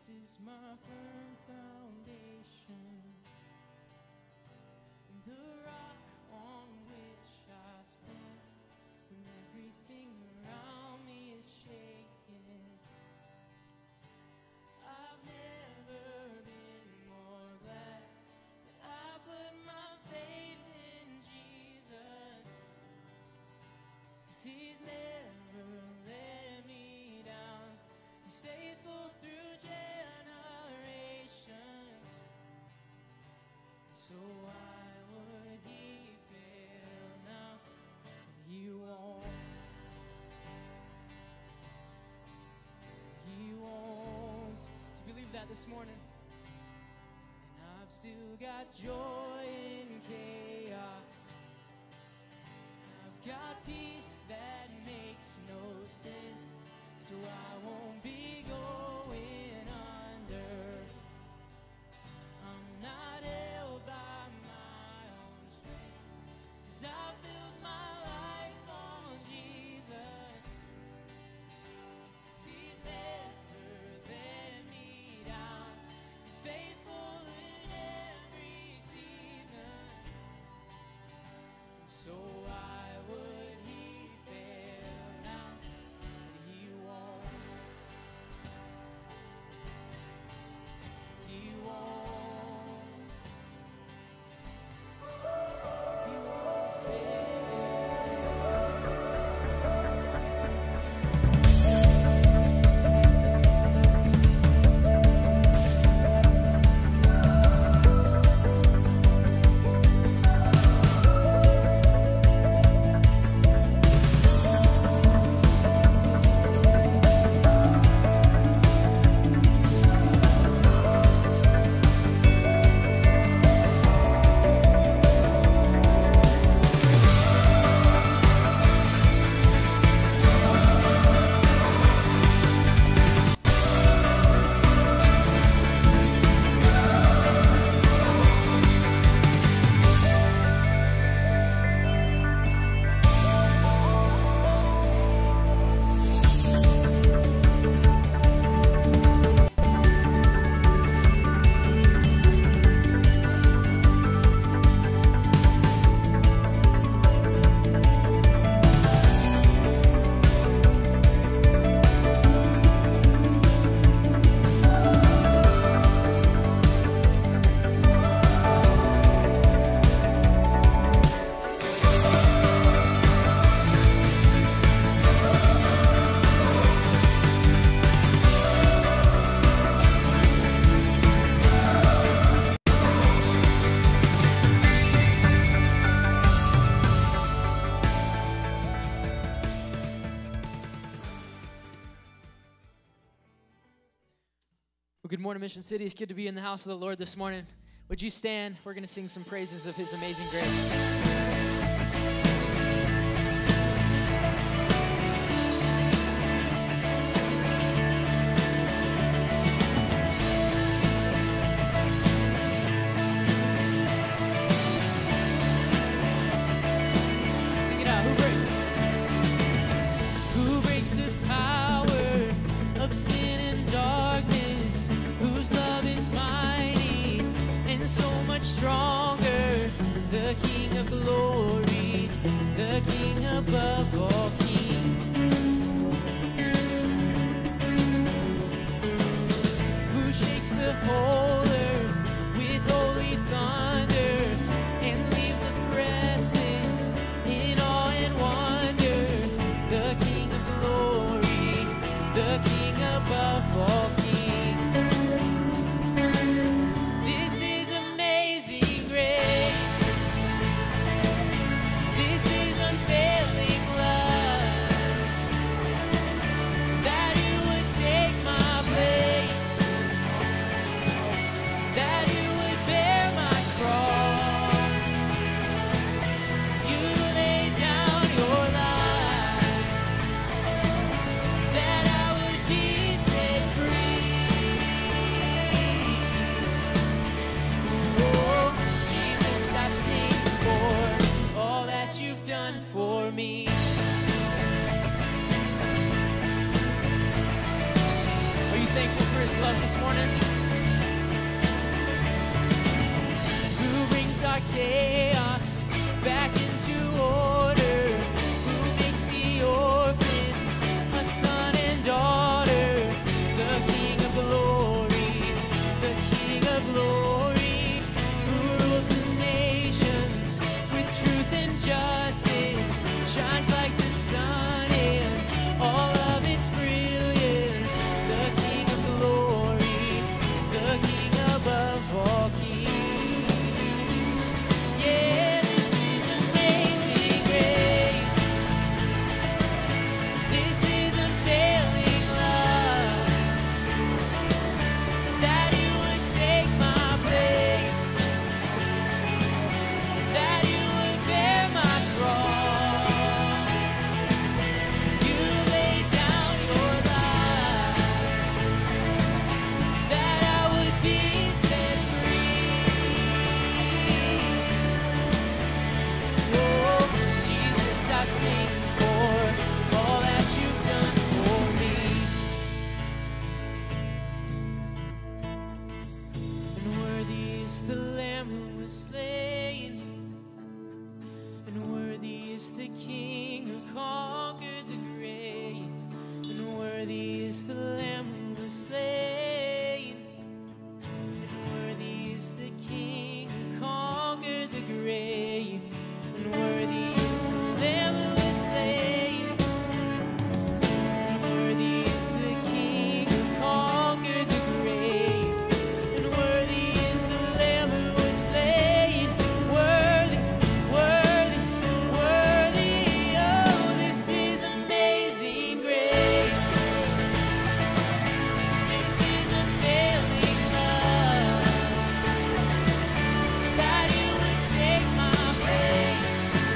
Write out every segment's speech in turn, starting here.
is my firm foundation, the rock on which I stand when everything around me is shaking. I've never been more glad that I put my faith in Jesus, 'cause He's never let me down. He's faithful through generations. So why would He fail now? And He won't. He won't. Do you believe that this morning? And I've still got joy in chaos. I've got peace that makes no sense. So I won't be going under. I'm not held by my own strength, 'cause I built my life on Jesus. 'Cause He's never let me down. He's faithful in every season. So why would He fail now? He won't. He won't. He won't fail. Well, good morning, Mission City. It's good to be in the house of the Lord this morning. Would you stand? We're going to sing some praises of His amazing grace. Sing it out. Who breaks the power of sin and darkness? Whose love is mighty and so much stronger, the King of glory. our chaos back into order, who makes the orphan a son and daughter, the King of glory, the King of glory, who rules the nations with truth and justice, shines like the sun in all of its brilliance, the King of glory, the King above all kings. Yeah, this is amazing grace. This is unfailing love, that you would take my place, that you would bear my cross. You laid down your life, that I would be set free. Oh, Jesus, I sing for all that you've done for me. And worthy is the Lamb who was slain, and worthy is the King who conquered the grave, and worthy is the Lamb who was slain, and worthy is the King who conquered the grave, and worthy is the Lamb who was slain, and worthy is the King who conquered the grave, and worthy is the Lamb who was slain. Worthy, worthy, worthy. Oh, this is amazing grace. This is unfailing love, that you would take my place,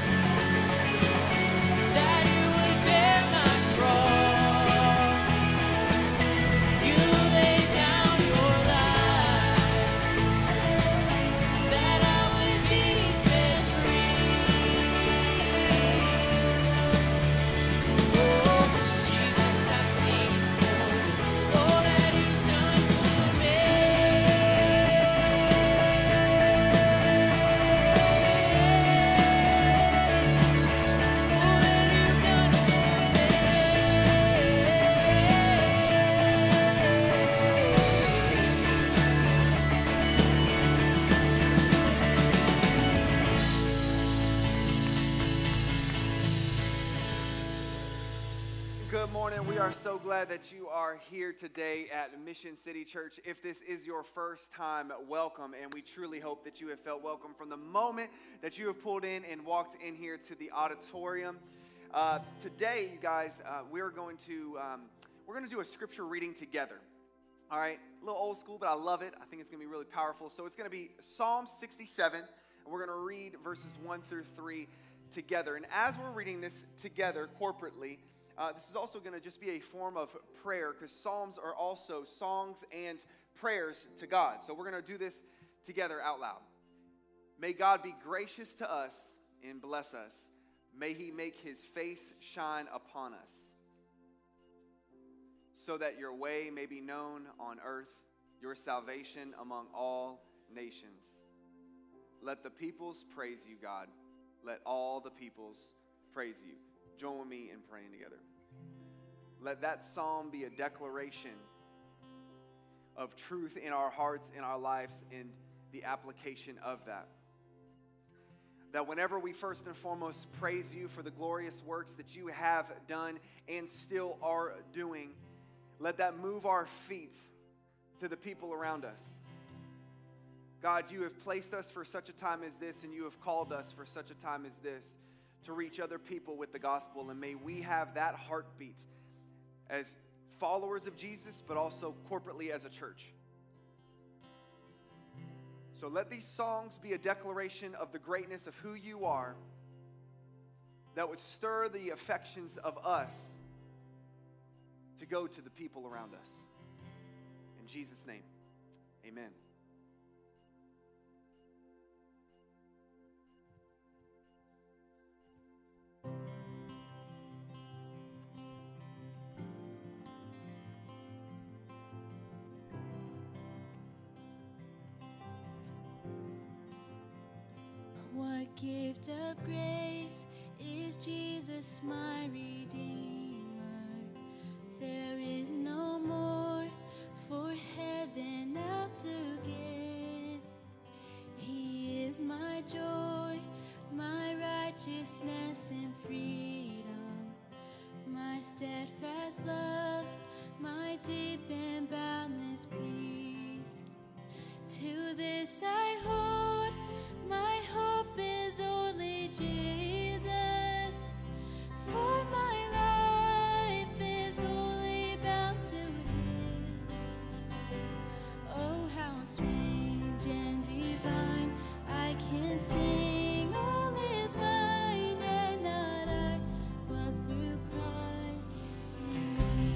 that you would bear my cross. You laid down your life, that I would be set free. Oh, Jesus, I sing for all that you've done for me. All that you've done for Good morning. We are so glad that you are here today at Mission City Church. If this is your first time, welcome, and we truly hope that you have felt welcome from the moment that you have pulled in and walked in here to the auditorium. Today, you guys, we're going to do a scripture reading together. All right, a little old school, but I love it. I think it's going to be really powerful. So it's going to be Psalm 67, and we're going to read verses 1 through 3 together. And as we're reading this together corporately, this is also going to just be a form of prayer, because Psalms are also songs and prayers to God. So we're going to do this together out loud. May God be gracious to us and bless us. May he make his face shine upon us, so that your way may be known on earth, your salvation among all nations. Let the peoples praise you, God. Let all the peoples praise you. Join with me in praying together. Let that psalm be a declaration of truth in our hearts, in our lives, and the application of that. That whenever we first and foremost praise you for the glorious works that you have done and still are doing, let that move our feet to the people around us. God, you have placed us for such a time as this, and you have called us for such a time as this to reach other people with the gospel. And may we have that heartbeat as followers of Jesus, but also corporately as a church. So let these songs be a declaration of the greatness of who you are, that would stir the affections of us to go to the people around us. In Jesus' name, amen. gift of grace is Jesus, my Redeemer. There is no more for heaven now to give. He is my joy, my righteousness and freedom, my steadfast love, my deep and boundless peace. To this I hold, my hope is only Jesus, for my life is wholly bound to Him. Oh, how strange and divine, I can sing all is mine, and not I, but through Christ in me.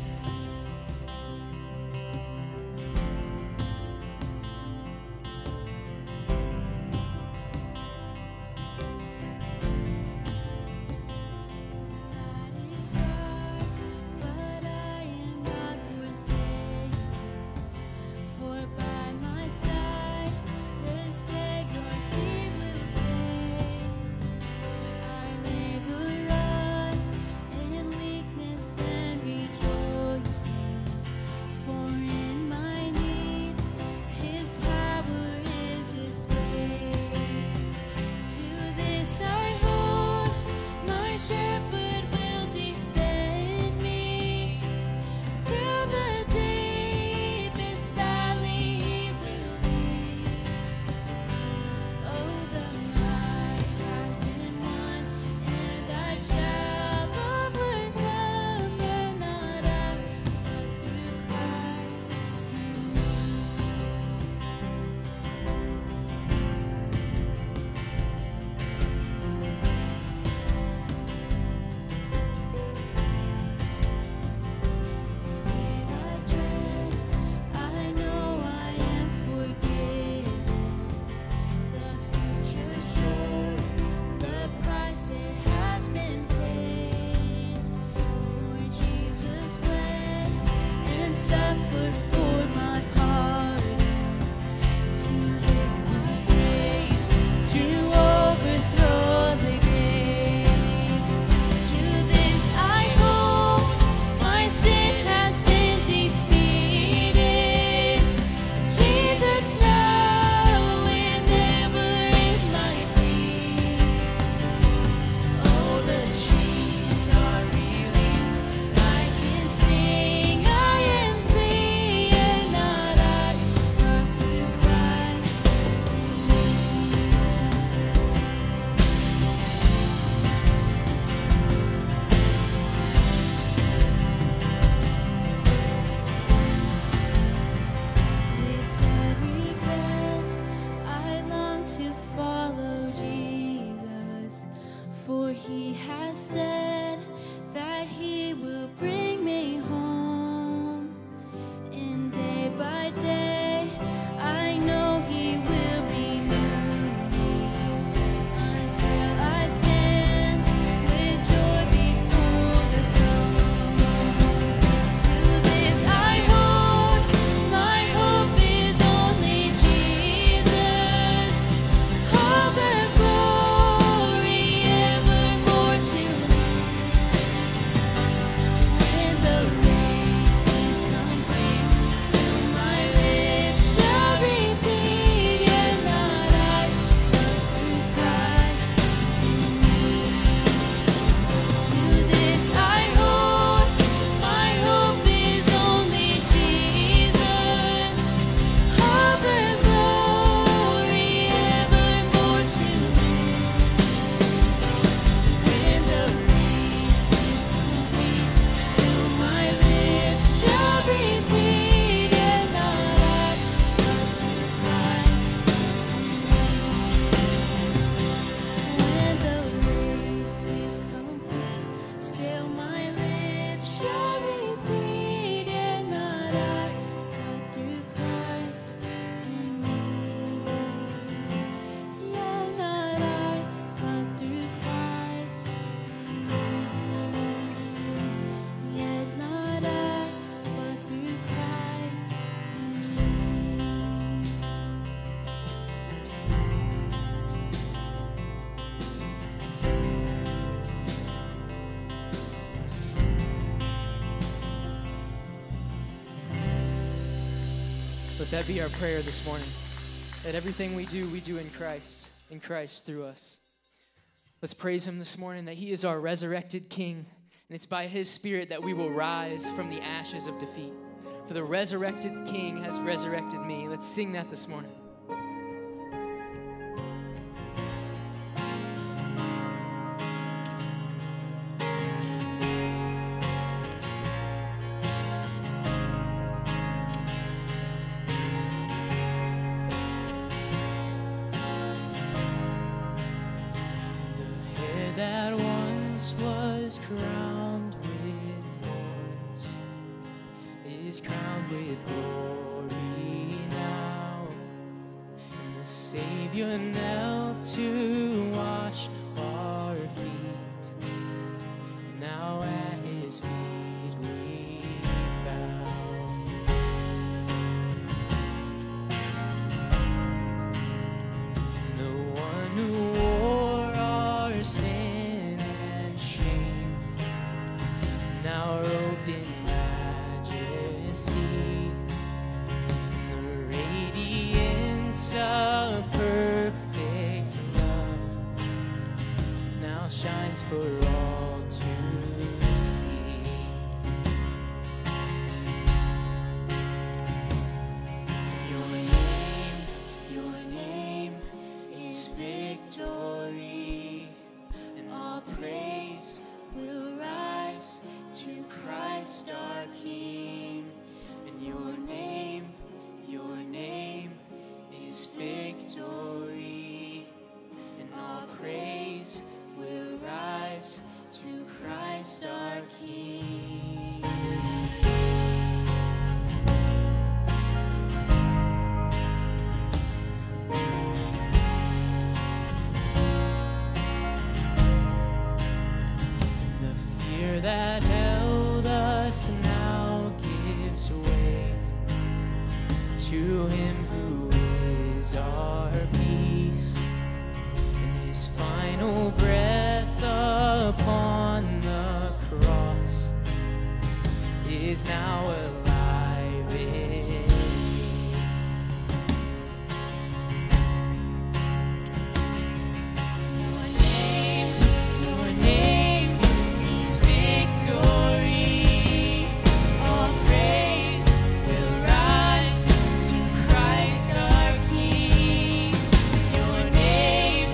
He has said that He will bring me home, and day by day I know He will renew me until I stand with joy before the throne. To this I hold, my hope is only Jesus. All the glory evermore to Him. That be our prayer this morning. That everything we do in Christ through us. Let's praise him this morning that he is our resurrected King. And it's by his Spirit that we will rise from the ashes of defeat. For the resurrected King has resurrected me. Let's sing that this morning. That once was crowned with thorns is crowned with glory now, and the Savior knelt to wash our feet. Now at his feet we bow. The one who wore our sin and shame, now robed in majesty, the radiance of perfect love now shines for all to see. Your name is victory, and all praise will rise to Christ our King. And your name is victory, and all praise will rise to Christ our King. The fear that held us now gives way to him who is our peace, and his final breath upon the cross is now alive in me. Your name is victory. All praise will rise to Christ our King. Your name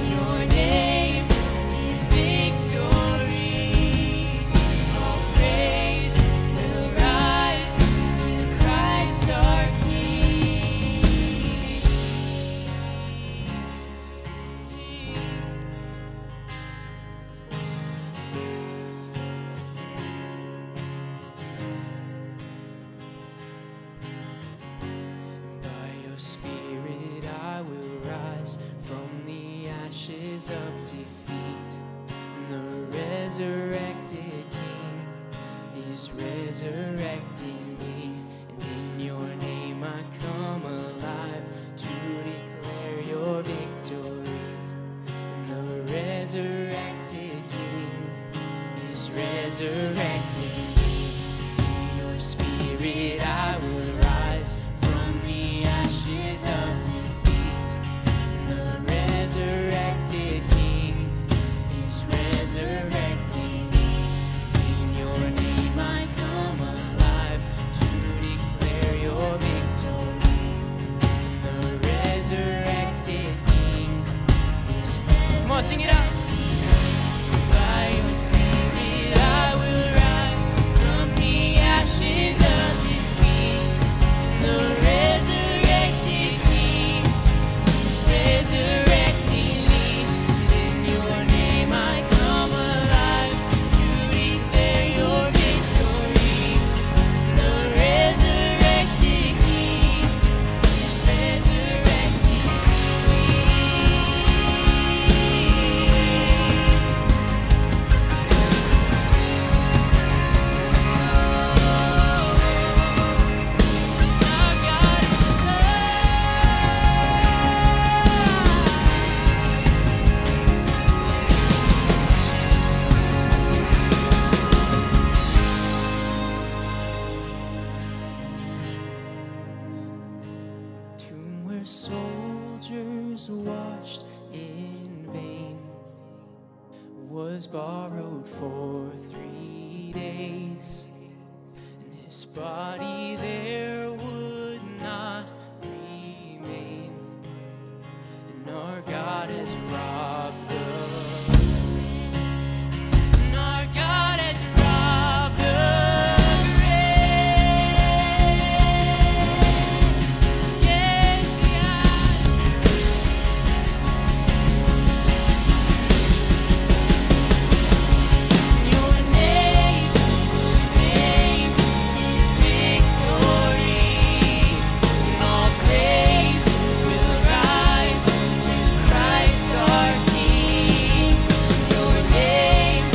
is victory. All praise will rise to Christ our King. By your Spirit I will rise from the ashes of defeat. And the resurrected King is resurrecting me. And in your name I come alive to declare your victory. And the resurrected King is resurrecting me. In your Spirit I will rise from the ashes of defeat. And the resurrected King is resurrecting me. In your name I come alive to declare your victory. And the resurrected King is resurrecting. Come on, sing it out. By your Spirit I will rise from the ashes of defeat. The resurrected King is resurrecting me. In your name I come alive to declare your victory. The resurrected King is resurrecting me. was borrowed for 3 days, and his body there would not remain. And our God has robbed the grave. And our God has robbed the grave. Yes, He has. Your name is victory. And all praise will rise to Christ our King. Your name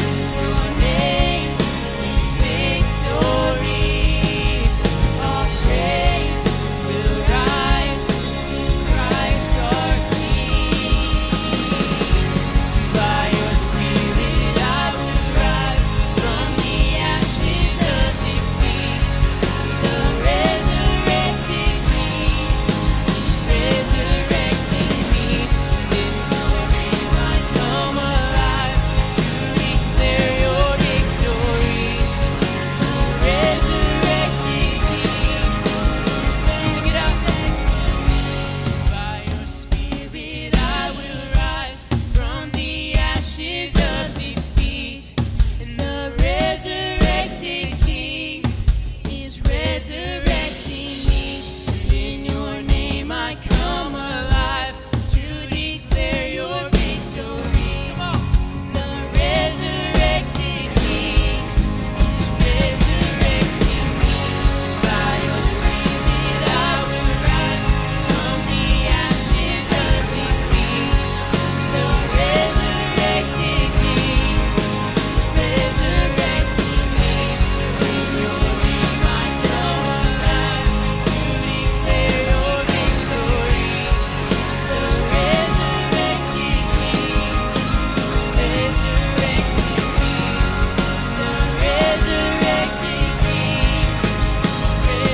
is victory. All praise will rise to Christ our King. By your Spirit I will rise from the ashes of defeat. The resurrected King is resurrecting me. In your name I come alive to declare your victory. The resurrected King is sing it out. By your Spirit I will rise from the ashes of defeat, and the resurrected King is resurrecting me. And in your name I come alive to declare your victory. Come on. The resurrected King is resurrecting me. By your Spirit I will rise from the ashes of defeat. The resurrected King is resurrecting me. In your name I come alive to declare your victory. The resurrected King is resurrecting me. The resurrected King is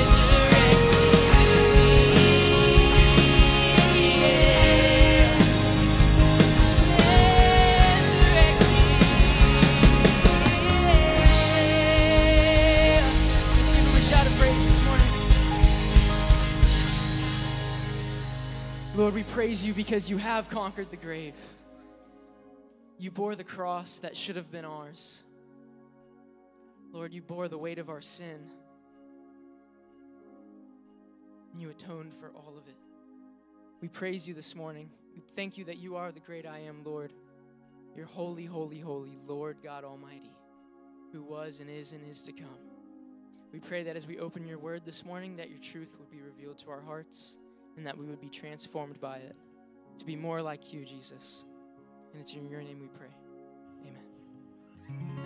Let's give him a shout of praise this morning. Lord, we praise you because you have conquered the grave. You bore the cross that should have been ours. Lord, you bore the weight of our sin. And you atoned for all of it. We praise you this morning. We thank you that you are the great I am, Lord. You're holy, holy, holy, Lord God Almighty, who was and is to come. We pray that as we open your word this morning, that your truth would be revealed to our hearts and that we would be transformed by it to be more like you, Jesus. And it's in your name we pray. Amen.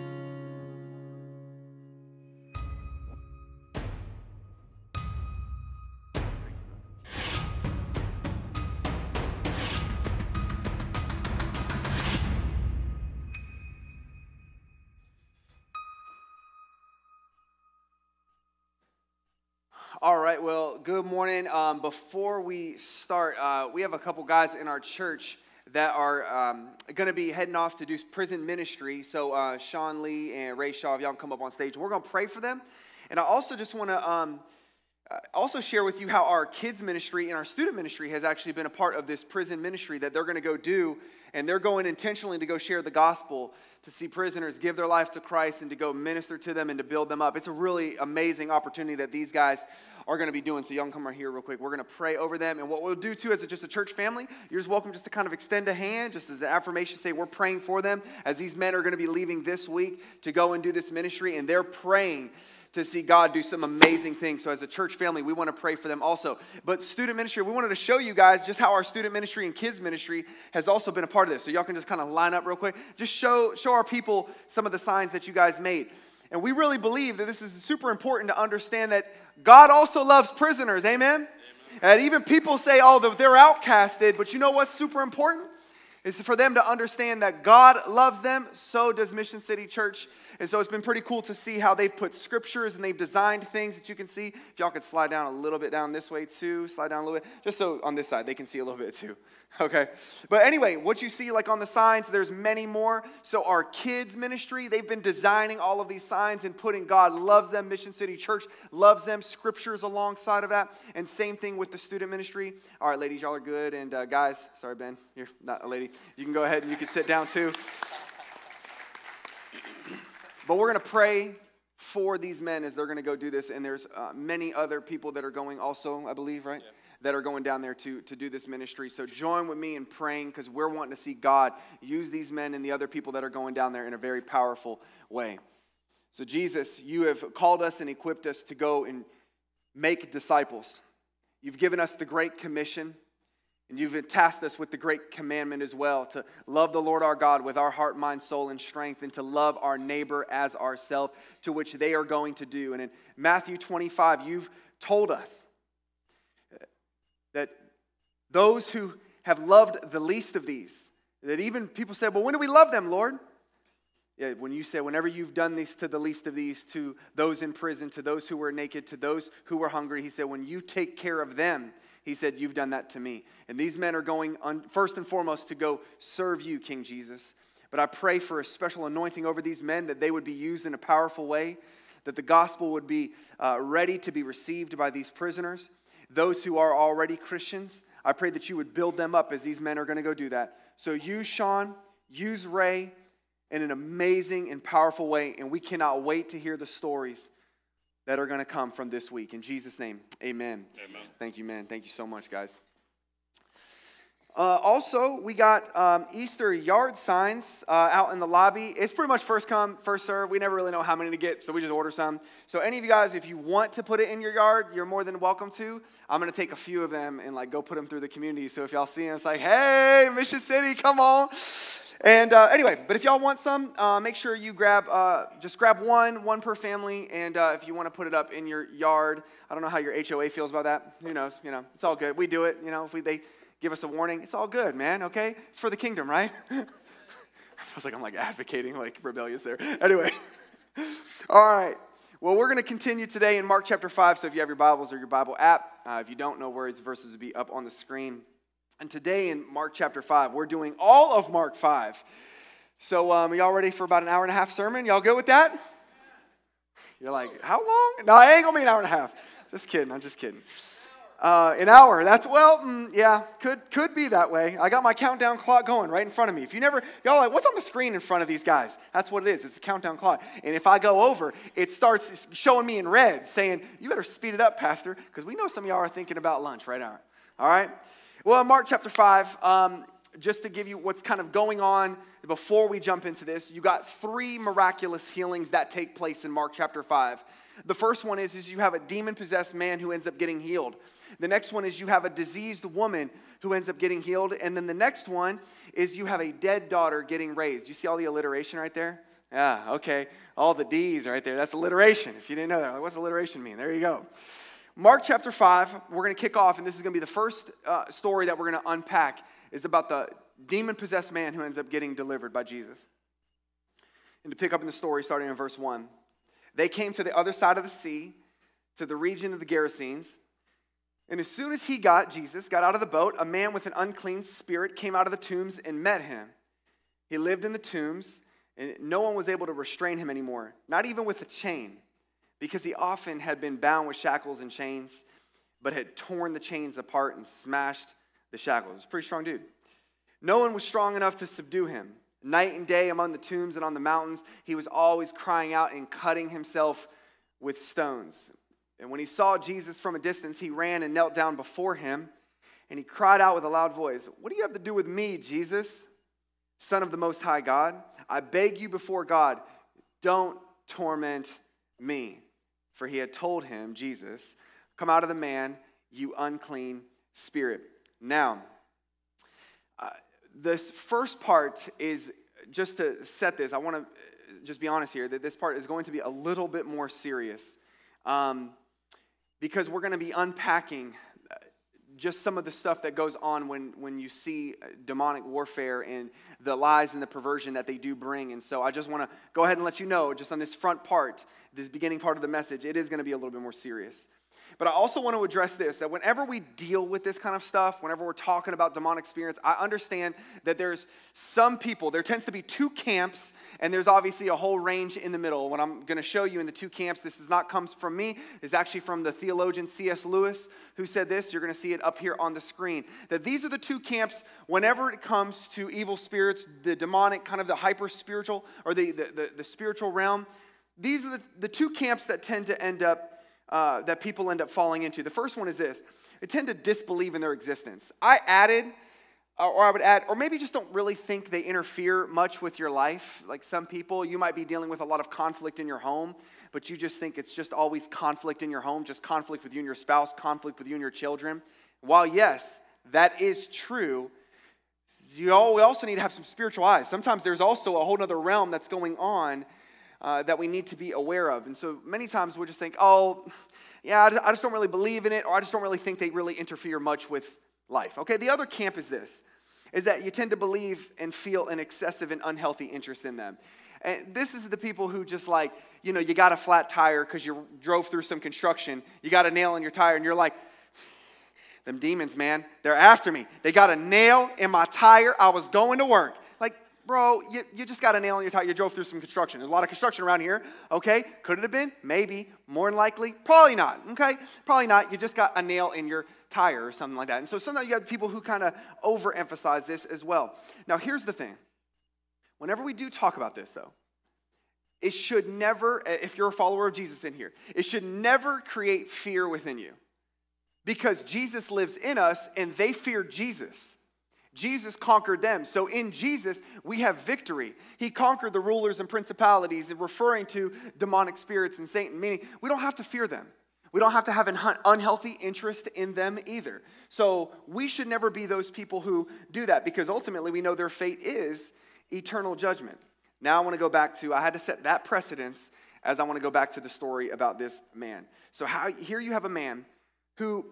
All right, well, good morning. Before we start, we have a couple guys in our church that are going to be heading off to do prison ministry. So Sean Lee and Ray Shaw, if y'all can come up on stage. We're going to pray for them. And I also just want to also share with you how our kids ministry and our student ministry has actually been a part of this prison ministry that they're going to go do. And they're going intentionally to go share the gospel, to see prisoners give their life to Christ and to go minister to them and to build them up. It's a really amazing opportunity that these guys are going to be doing. So y'all can come right here real quick. We're going to pray over them. And what we'll do too as just a church family, you're just welcome just to kind of extend a hand, just as an affirmation, say we're praying for them as these men are going to be leaving this week to go and do this ministry. And they're praying to see God do some amazing things. So as a church family, we want to pray for them also. But student ministry, we wanted to show you guys just how our student ministry and kids ministry has also been a part of this. So y'all can just kind of line up real quick. Just show our people some of the signs that you guys made. And we really believe that this is super important to understand that God also loves prisoners. Amen? And even people say, oh, they're outcasted. But you know what's super important? is for them to understand that God loves them, so does Mission City Church. And so it's been pretty cool to see how they've put scriptures and they've designed things that you can see. If y'all could slide down a little bit down this way too, slide down a little bit, just so on this side they can see a little bit too. Okay, but anyway, what you see like on the signs, there's many more. So our kids ministry, they've been designing all of these signs and putting God loves them, Mission City Church loves them, scriptures alongside of that. And same thing with the student ministry. All right, ladies, y'all are good. And guys, sorry, Ben, you're not a lady. You can go ahead and you can sit down too. But we're going to pray for these men as they're going to go do this. And there's many other people that are going also, I believe, right? Yeah. That are going down there to do this ministry. So join with me in praying because we're wanting to see God use these men and the other people that are going down there in a very powerful way. So Jesus, you have called us and equipped us to go and make disciples. You've given us the Great Commission, and you've tasked us with the Great Commandment as well, to love the Lord our God with our heart, mind, soul, and strength, and to love our neighbor as ourselves, to which they are going to do. And in Matthew 25, you've told us that those who have loved the least of these, that even people say, well, when do we love them, Lord? Yeah, when you say, whenever you've done this to the least of these, to those in prison, to those who were naked, to those who were hungry, he said, when you take care of them, he said, you've done that to me. And these men are going first and foremost to go serve you, King Jesus. But I pray for a special anointing over these men, that they would be used in a powerful way, that the gospel would be ready to be received by these prisoners. Those who are already Christians, I pray that you would build them up as these men are going to go do that. So use Sean, use Ray in an amazing and powerful way, and we cannot wait to hear the stories that are going to come from this week. In Jesus' name, amen. Amen. Thank you, man. Thank you so much, guys. Also, we got Easter yard signs out in the lobby. It's pretty much first come, first serve. We never really know how many to get, so we just order some. So any of you guys, if you want to put it in your yard, you're more than welcome to. I'm going to take a few of them and go put them through the community. So if y'all see them, it's like, hey, Mission City, come on. And anyway, but if y'all want some, make sure you just grab one per family. And if you want to put it up in your yard, I don't know how your HOA feels about that. Who knows? It's all good. We do it. If they give us a warning, it's all good, man, okay? It's for the kingdom, right? I was like, I'm advocating, rebellious there. Anyway, all right. Well, we're going to continue today in Mark chapter 5, so if you have your Bibles or your Bible app, if you don't know where his verses will be up on the screen. And today in Mark chapter 5, we're doing all of Mark 5. So are y'all ready for about an hour and a half sermon? Y'all good with that? You're like, how long? No, it ain't going to be an hour and a half. Just kidding, I'm just kidding. An hour, yeah, could be that way. I got my countdown clock going right in front of me. If you never, y'all are like, what's on the screen in front of these guys? That's what it is. It's a countdown clock. And if I go over, it starts showing me in red, saying, you better speed it up, Pastor, because we know some of y'all are thinking about lunch right now. All right? Well, in Mark chapter 5, just to give you what's kind of going on before we jump into this, you got 3 miraculous healings that take place in Mark chapter 5. The first one is you have a demon-possessed man who ends up getting healed. The next one is you have a diseased woman who ends up getting healed. And then the next one is you have a dead daughter getting raised. You see all the alliteration right there? Yeah, okay. All the D's right there. That's alliteration. If you didn't know that, what's alliteration mean? There you go. Mark chapter 5, we're going to kick off, and this is going to be the first story that we're going to unpack, is about the demon-possessed man who ends up getting delivered by Jesus. And to pick up in the story, starting in verse 1. They came to the other side of the sea, to the region of the Gerasenes. And as soon as Jesus got out of the boat, a man with an unclean spirit came out of the tombs and met him. He lived in the tombs, and no one was able to restrain him anymore, not even with a chain, because he often had been bound with shackles and chains, but had torn the chains apart and smashed the shackles. He's a pretty strong dude. No one was strong enough to subdue him. Night and day among the tombs and on the mountains, he was always crying out and cutting himself with stones. And when he saw Jesus from a distance, he ran and knelt down before him, and he cried out with a loud voice, "What do you have to do with me, Jesus, Son of the Most High God? I beg you before God, don't torment me." For he had told him, Jesus, "Come out of the man, you unclean spirit." Now, this first part is, just to set this, I want to just be honest here, that this part is going to be a little bit more serious. Because we're going to be unpacking just some of the stuff that goes on when you see demonic warfare and the lies and the perversion that they do bring. And so I just want to go ahead and let you know, just on this front part, this beginning part of the message, it is going to be a little bit more serious. But I also want to address this, that whenever we deal with this kind of stuff, whenever we're talking about demonic spirits, I understand that there's some people, there tends to be two camps, and there's obviously a whole range in the middle. What I'm going to show you in the two camps, this does not come from me, it's actually from the theologian C.S. Lewis, who said this. You're going to see it up here on the screen. That these are the two camps whenever it comes to evil spirits, the demonic, kind of the hyper-spiritual, or the spiritual realm. These are the two camps that tend to end up that people end up falling into. The first one is this. They tend to disbelieve in their existence. I would add, or maybe just don't really think they interfere much with your life. Like some people, you might be dealing with a lot of conflict in your home, but you just think it's just always conflict in your home, just conflict with you and your spouse, conflict with you and your children. While yes, that is true, we also need to have some spiritual eyes. Sometimes there's also a whole other realm that's going on that we need to be aware of. And so many times we'll just think, oh, yeah, I just don't really believe in it, or I just don't really think they really interfere much with life. Okay, the other camp is this, is that you tend to believe and feel an excessive and unhealthy interest in them. And this is the people who just like, you got a flat tire because you drove through some construction, you got a nail in your tire, and you're like, them demons, man, they're after me. They got a nail in my tire, I was going to work. Like, bro, you just got a nail in your tire. You drove through some construction. There's a lot of construction around here. Okay, could it have been? Maybe. More than likely, probably not. Okay, probably not. You just got a nail in your tire or something like that. And so sometimes you have people who kind of overemphasize this as well. Now, here's the thing. Whenever we do talk about this, though, it should never, if you're a follower of Jesus in here, it should never create fear within you. Because Jesus lives in us and they feared Jesus. Jesus conquered them. So in Jesus, we have victory. He conquered the rulers and principalities, referring to demonic spirits and Satan, meaning we don't have to fear them. We don't have to have an unhealthy interest in them either. So we should never be those people who do that, because ultimately we know their fate is eternal judgment. Now I want to go back to, I had to set that precedence as I want to go back to the story about this man. So here you have a man who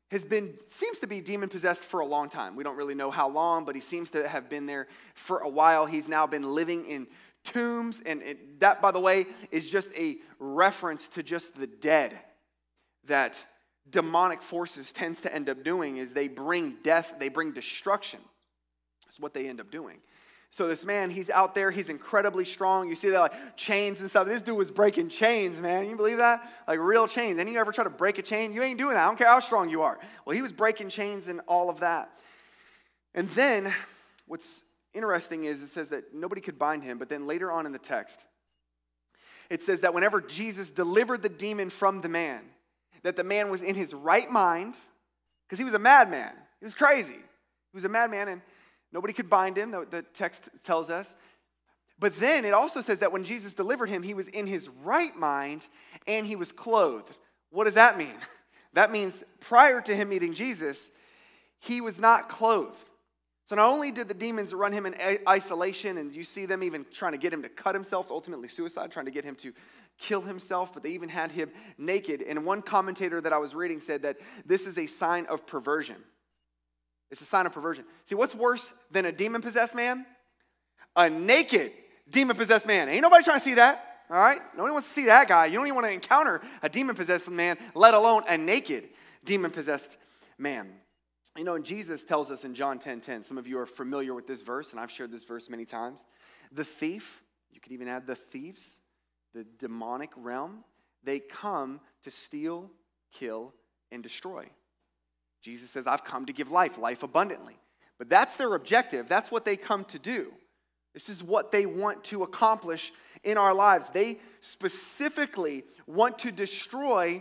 seems to be demon-possessed for a long time. We don't really know how long, but he seems to have been there for a while. He's now been living in tombs, and that, by the way, is just a reference to just the dead. That demonic forces tends to end up doing is they bring death, they bring destruction. That's what they end up doing. So this man, he's out there, he's incredibly strong. You see that like chains and stuff. This dude was breaking chains, man. You believe that? Like real chains. Any of you ever try to break a chain? You ain't doing that. I don't care how strong you are. Well, he was breaking chains and all of that. And then what's interesting is it says that nobody could bind him, but then later on in the text, it says that whenever Jesus delivered the demon from the man, that the man was in his right mind, because he was a madman. He was crazy. He was a madman, and nobody could bind him, the text tells us. But then it also says that when Jesus delivered him, he was in his right mind and he was clothed. What does that mean? That means prior to him meeting Jesus, he was not clothed. So not only did the demons run him in isolation, and you see them even trying to get him to cut himself, ultimately suicide, trying to get him to kill himself, but they even had him naked. And one commentator that I was reading said that this is a sign of perversion. It's a sign of perversion. See, what's worse than a demon-possessed man? A naked demon-possessed man. Ain't nobody trying to see that, all right? Nobody wants to see that guy. You don't even want to encounter a demon-possessed man, let alone a naked demon-possessed man. You know, and Jesus tells us in John 10:10, some of you are familiar with this verse, and I've shared this verse many times. The thief, you could even add the thieves, the demonic realm, they come to steal, kill, and destroy. Jesus says, I've come to give life, life abundantly. But that's their objective. That's what they come to do. This is what they want to accomplish in our lives. They specifically want to destroy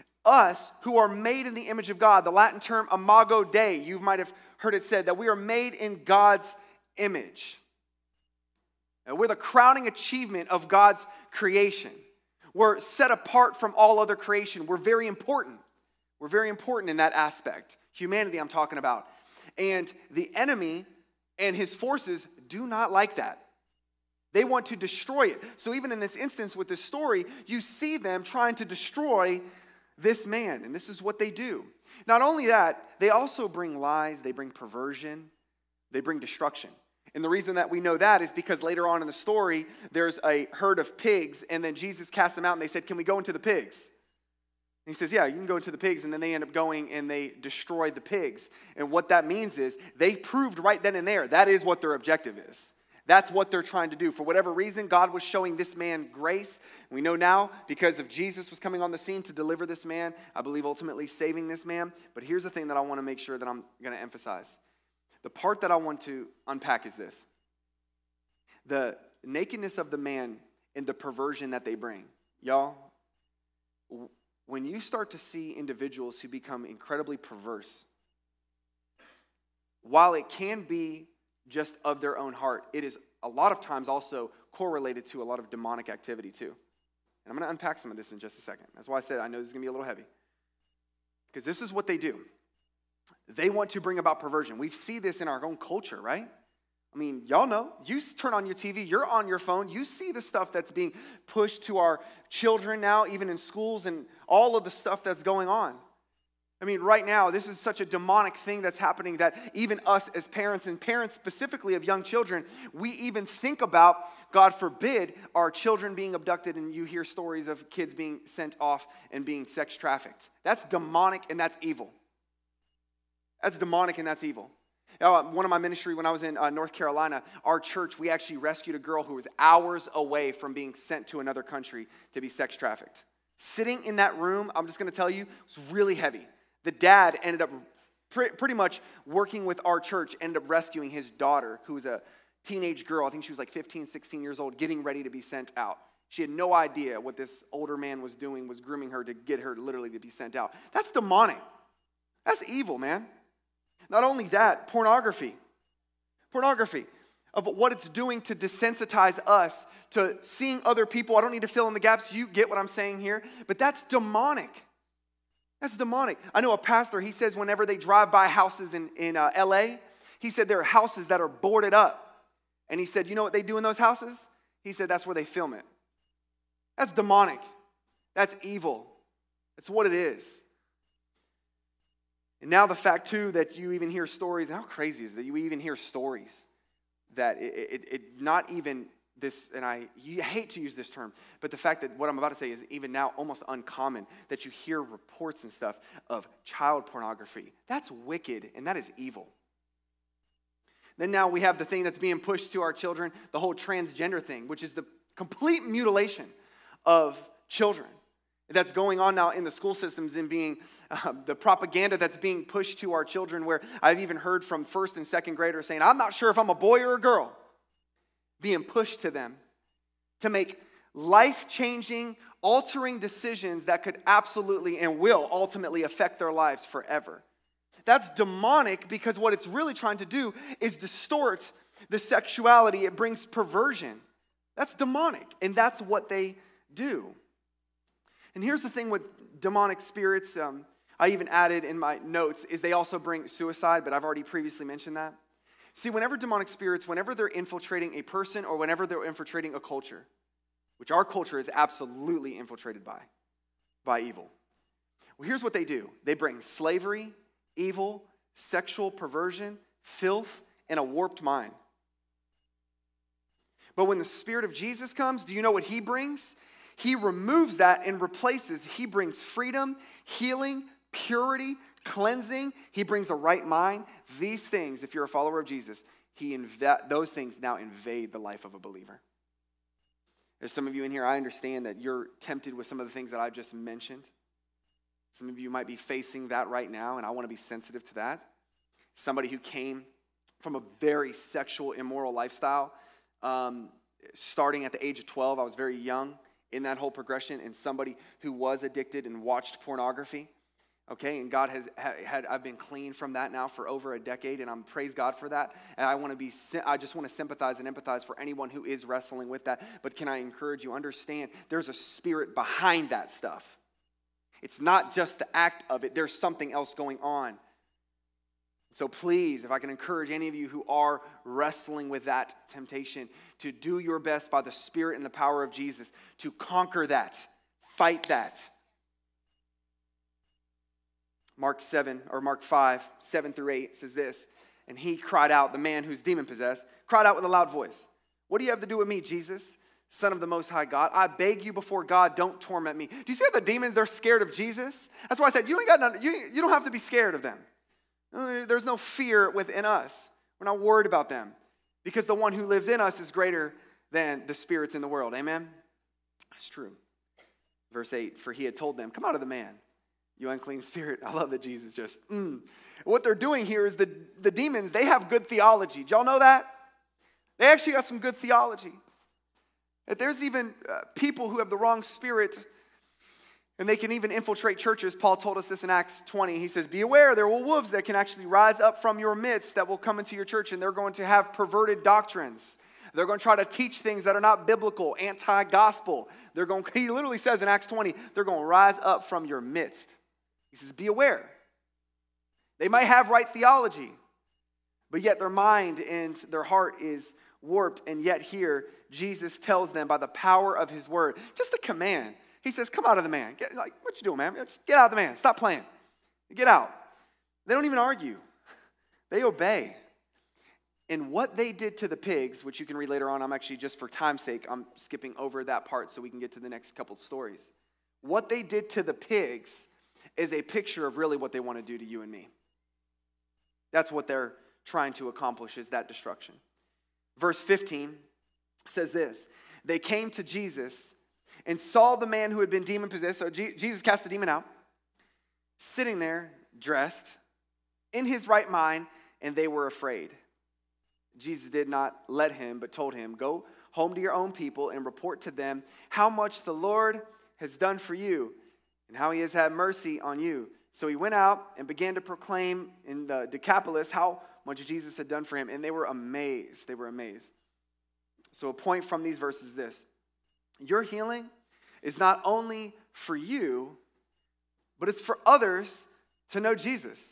us who are made in the image of God. The Latin term imago Dei, you might have heard it said, that we are made in God's image. And we're the crowning achievement of God's creation. We're set apart from all other creation. We're very important. We're very important in that aspect. Humanity I'm talking about. And the enemy and his forces do not like that. They want to destroy it. So even in this instance with this story, you see them trying to destroy this man. And this is what they do. Not only that, they also bring lies, they bring perversion, they bring destruction. And the reason that we know that is because later on in the story, there's a herd of pigs, and then Jesus cast them out, and they said, can we go into the pigs? And he says, yeah, you can go into the pigs, and then they end up going and they destroy the pigs. And what that means is they proved right then and there, that is what their objective is. That's what they're trying to do. For whatever reason, God was showing this man grace. We know now because of Jesus was coming on the scene to deliver this man, I believe ultimately saving this man. But here's the thing that I want to make sure that I'm going to emphasize. The part that I want to unpack is this. The nakedness of the man and the perversion that they bring. Y'all, when you start to see individuals who become incredibly perverse, while it can be just of their own heart, it is a lot of times also correlated to a lot of demonic activity too. And I'm going to unpack some of this in just a second. That's why I said I know this is going to be a little heavy. Because this is what they do. They want to bring about perversion. We see this in our own culture, right? I mean, y'all know. You turn on your TV, you're on your phone, you see the stuff that's being pushed to our children now, even in schools, and all of the stuff that's going on. I mean, right now, this is such a demonic thing that's happening that even us as parents, and parents specifically of young children, we even think about, God forbid, our children being abducted, and you hear stories of kids being sent off and being sex trafficked. That's demonic and that's evil. That's demonic and that's evil. One of my ministry, when I was in North Carolina, our church, we actually rescued a girl who was hours away from being sent to another country to be sex trafficked. Sitting in that room, I'm just going to tell you, was really heavy. The dad ended up pretty much working with our church, ended up rescuing his daughter, who was a teenage girl. I think she was like 15, 16 years old, getting ready to be sent out. She had no idea what this older man was doing, was grooming her to get her literally to be sent out. That's demonic. That's evil, man. Not only that, pornography. Pornography of what it's doing to desensitize us to seeing other people. I don't need to fill in the gaps. You get what I'm saying here. But that's demonic. That's demonic. I know a pastor, he says whenever they drive by houses in L.A., he said there are houses that are boarded up. And he said, you know what they do in those houses? He said that's where they film it. That's demonic. That's evil. That's what it is. And now the fact, too, that you even hear stories, how crazy is that you even hear stories that it not even this, and you hate to use this term, but the fact that what I'm about to say is even now almost uncommon, that you hear reports and stuff of child pornography. That's wicked, and that is evil. Then now we have the thing that's being pushed to our children, the whole transgender thing, which is the complete mutilation of children. That's going on now in the school systems and being the propaganda that's being pushed to our children, where I've even heard from first and second graders saying, I'm not sure if I'm a boy or a girl, being pushed to them to make life-changing, altering decisions that could absolutely and will ultimately affect their lives forever. That's demonic because what it's really trying to do is distort the sexuality. It brings perversion. That's demonic, and that's what they do. And here's the thing with demonic spirits, I even added in my notes, is they also bring suicide, but I've already previously mentioned that. See, whenever demonic spirits, whenever they're infiltrating a person or whenever they're infiltrating a culture, which our culture is absolutely infiltrated by evil. Well, here's what they do. They bring slavery, evil, sexual perversion, filth, and a warped mind. But when the Spirit of Jesus comes, do you know what He brings? He removes that and replaces. He brings freedom, healing, purity, cleansing. He brings a right mind. These things, if you're a follower of Jesus, those things now invade the life of a believer. There's some of you in here, I understand that you're tempted with some of the things that I just mentioned. Some of you might be facing that right now, and I want to be sensitive to that. Somebody who came from a very sexual, immoral lifestyle, starting at the age of 12, I was very young in that whole progression, and somebody who was addicted and watched pornography, okay, and God I've been clean from that now for over a decade, and I'm praise God for that, and I just want to sympathize and empathize for anyone who is wrestling with that, but can I encourage you, understand, there's a spirit behind that stuff. It's not just the act of it, there's something else going on. So please, if I can encourage any of you who are wrestling with that temptation, to do your best by the Spirit and the power of Jesus to conquer that, fight that. Mark 7, or Mark 5, 7 through 8 says this. And he cried out, the man who's demon-possessed, cried out with a loud voice. What do you have to do with me, Jesus, Son of the Most High God? I beg you before God, don't torment me. Do you see how the demons, they're scared of Jesus? That's why I said, you don't have to be scared of them. There's no fear within us. We're not worried about them because the one who lives in us is greater than the spirits in the world. Amen? That's true. Verse 8, for he had told them, come out of the man, you unclean spirit. I love that Jesus just, What they're doing here is the demons, they have good theology. Did y'all know that? They actually got some good theology. That there's even people who have the wrong spirit and they can even infiltrate churches. Paul told us this in Acts 20. He says, be aware, there will wolves that can actually rise up from your midst that will come into your church, and they're going to have perverted doctrines. They're going to try to teach things that are not biblical, anti-gospel. He literally says in Acts 20, they're going to rise up from your midst. He says, be aware. They might have right theology, but yet their mind and their heart is warped. And yet here, Jesus tells them by the power of his word, just a command. He says, come out of the man. What you doing, man? Just get out of the man. Stop playing. Get out. They don't even argue. They obey. And what they did to the pigs, which you can read later on, I'm actually, just for time's sake, I'm skipping over that part so we can get to the next couple of stories. What they did to the pigs is a picture of really what they want to do to you and me. That's what they're trying to accomplish, is that destruction. Verse 15 says this. They came to Jesus and saw the man who had been demon-possessed. So Jesus cast the demon out, sitting there, dressed, in his right mind, and they were afraid. Jesus did not let him, but told him, go home to your own people and report to them how much the Lord has done for you and how he has had mercy on you. So he went out and began to proclaim in the Decapolis how much Jesus had done for him. And they were amazed. They were amazed. So a point from these verses is this. Your healing is not only for you, but it's for others to know Jesus.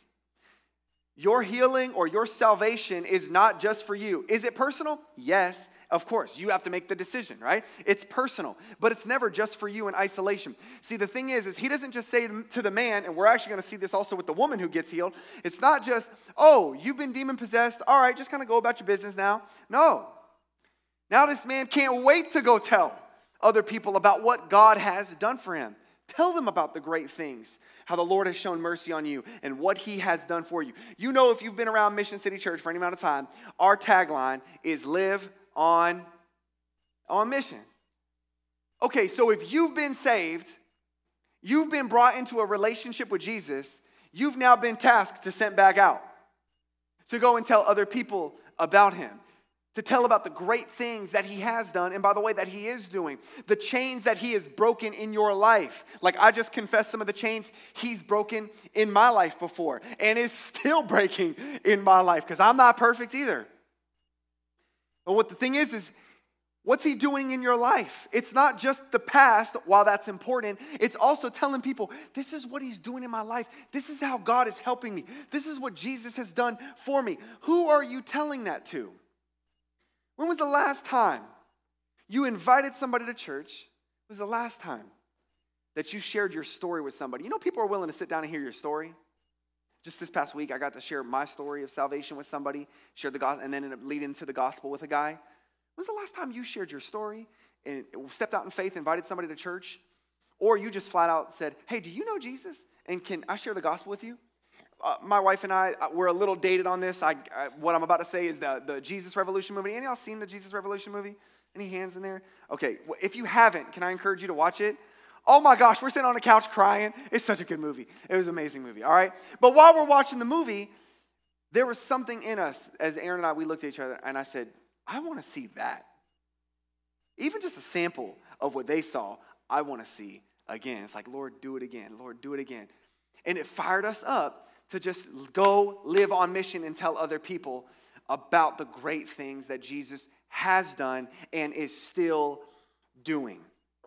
Your healing or your salvation is not just for you. Is it personal? Yes, of course. You have to make the decision, right? It's personal, but it's never just for you in isolation. See, the thing is he doesn't just say to the man, and we're actually going to see this also with the woman who gets healed. It's not just, oh, you've been demon-possessed. All right, just kind of go about your business now. No. Now this man can't wait to go tell other people about what God has done for him. Tell them about the great things, how the Lord has shown mercy on you and what he has done for you. You know, if you've been around Mission City Church for any amount of time, our tagline is live on mission. Okay, so if you've been saved, you've been brought into a relationship with Jesus, you've now been tasked to send back out, to go and tell other people about him, to tell about the great things that he has done, and by the way, that he is doing. The chains that he has broken in your life. Like I just confessed some of the chains he's broken in my life before, and is still breaking in my life, because I'm not perfect either. But what the thing is what's he doing in your life? It's not just the past, while that's important. It's also telling people, this is what he's doing in my life. This is how God is helping me. This is what Jesus has done for me. Who are you telling that to? When was the last time you invited somebody to church? When was the last time that you shared your story with somebody? You know, people are willing to sit down and hear your story. Just this past week, I got to share my story of salvation with somebody, shared the gospel, and then ended up leading into the gospel with a guy. When was the last time you shared your story and stepped out in faith, invited somebody to church? Or you just flat out said, hey, do you know Jesus? And can I share the gospel with you? My wife and I, we're a little dated on this. What I'm about to say is the Jesus Revolution movie. Any of y'all seen the Jesus Revolution movie? Any hands in there? Okay, if you haven't, can I encourage you to watch it? Oh my gosh, we're sitting on the couch crying. It's such a good movie. It was an amazing movie, all right? But while we're watching the movie, there was something in us, as Aaron and I, we looked at each other, and I said, I want to see that. Even just a sample of what they saw, I want to see again. It's like, Lord, do it again. Lord, do it again. And it fired us up to just go live on mission and tell other people about the great things that Jesus has done and is still doing.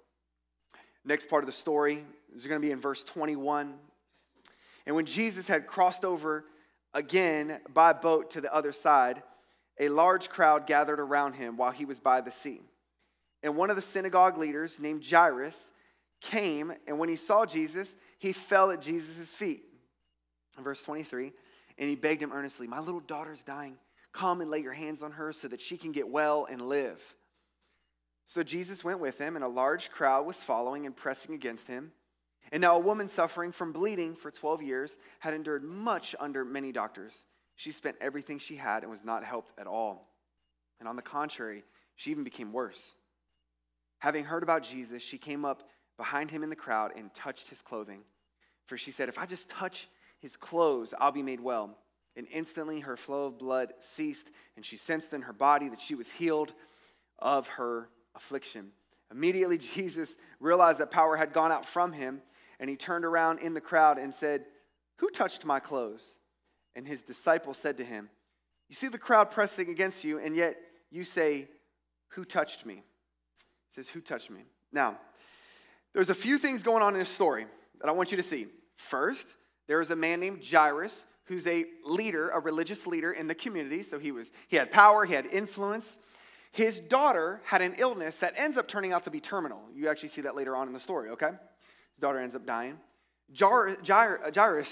Next part of the story is going to be in verse 21. And when Jesus had crossed over again by boat to the other side, a large crowd gathered around him while he was by the sea. And one of the synagogue leaders named Jairus came, and when he saw Jesus, he fell at Jesus' feet. In verse 23, and he begged him earnestly, "My little daughter's dying. Come and lay your hands on her so that she can get well and live." So Jesus went with him, and a large crowd was following and pressing against him. And now a woman suffering from bleeding for 12 years had endured much under many doctors. She spent everything she had and was not helped at all. And on the contrary, she even became worse. Having heard about Jesus, she came up behind him in the crowd and touched his clothing. For she said, "If I just touch his clothes, I'll be made well." And instantly her flow of blood ceased, and she sensed in her body that she was healed of her affliction. Immediately Jesus realized that power had gone out from him, and he turned around in the crowd and said, "Who touched my clothes?" And his disciples said to him, "You see the crowd pressing against you, and yet you say, 'Who touched me?'" It says, "Who touched me?" Now, there's a few things going on in this story that I want you to see. First, there is a man named Jairus who's a leader, a religious leader in the community. So he had power, he had influence. His daughter had an illness that ends up turning out to be terminal. You actually see that later on in the story, okay? His daughter ends up dying. Jairus,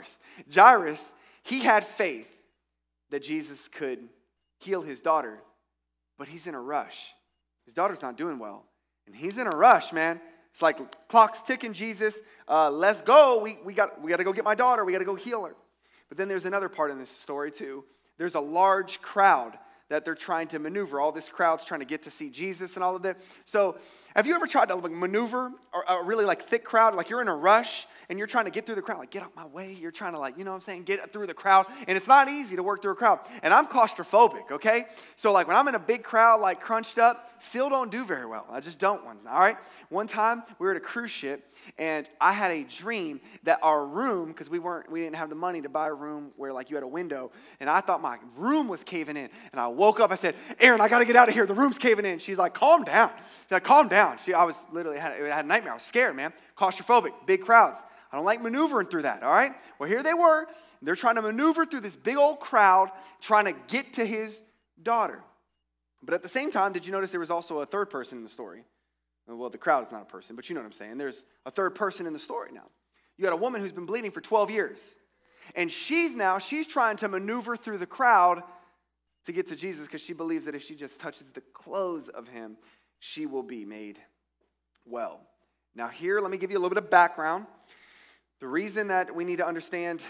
he had faith that Jesus could heal his daughter, but he's in a rush. His daughter's not doing well, and he's in a rush, man. It's like clock's ticking, Jesus. Let's go. We got to go get my daughter. We got to go heal her. But then there's another part in this story too. There's a large crowd that they're trying to maneuver. All this crowd's trying to get to see Jesus and all of that. So have you ever tried to maneuver a really thick crowd? Like you're in a rush and you're trying to get through the crowd. Like, get out my way. You're trying to you know what I'm saying, get through the crowd. And it's not easy to work through a crowd. And I'm claustrophobic, okay? So when I'm in a big crowd, crunched up, Phil don't do very well. I just don't want, all right? One time we were at a cruise ship and I had a dream that our room, because we didn't have the money to buy a room where you had a window, and I thought my room was caving in. And I woke up, I said, "Erin, I got to get out of here. The room's caving in." She's like, "Calm down." She's like, "Calm down." I was literally had a nightmare. I was scared, man. Claustrophobic, big crowds. I don't like maneuvering through that, all right? Well, here they were. They're trying to maneuver through this big old crowd, trying to get to his daughter. But at the same time, did you notice there was also a third person in the story? Well, the crowd is not a person, but you know what I'm saying. There's a third person in the story now. You got a woman who's been bleeding for 12 years. And she's trying to maneuver through the crowd to get to Jesus because she believes that if she just touches the clothes of him, she will be made well. Now here, let me give you a little bit of background. The reason that we need to understand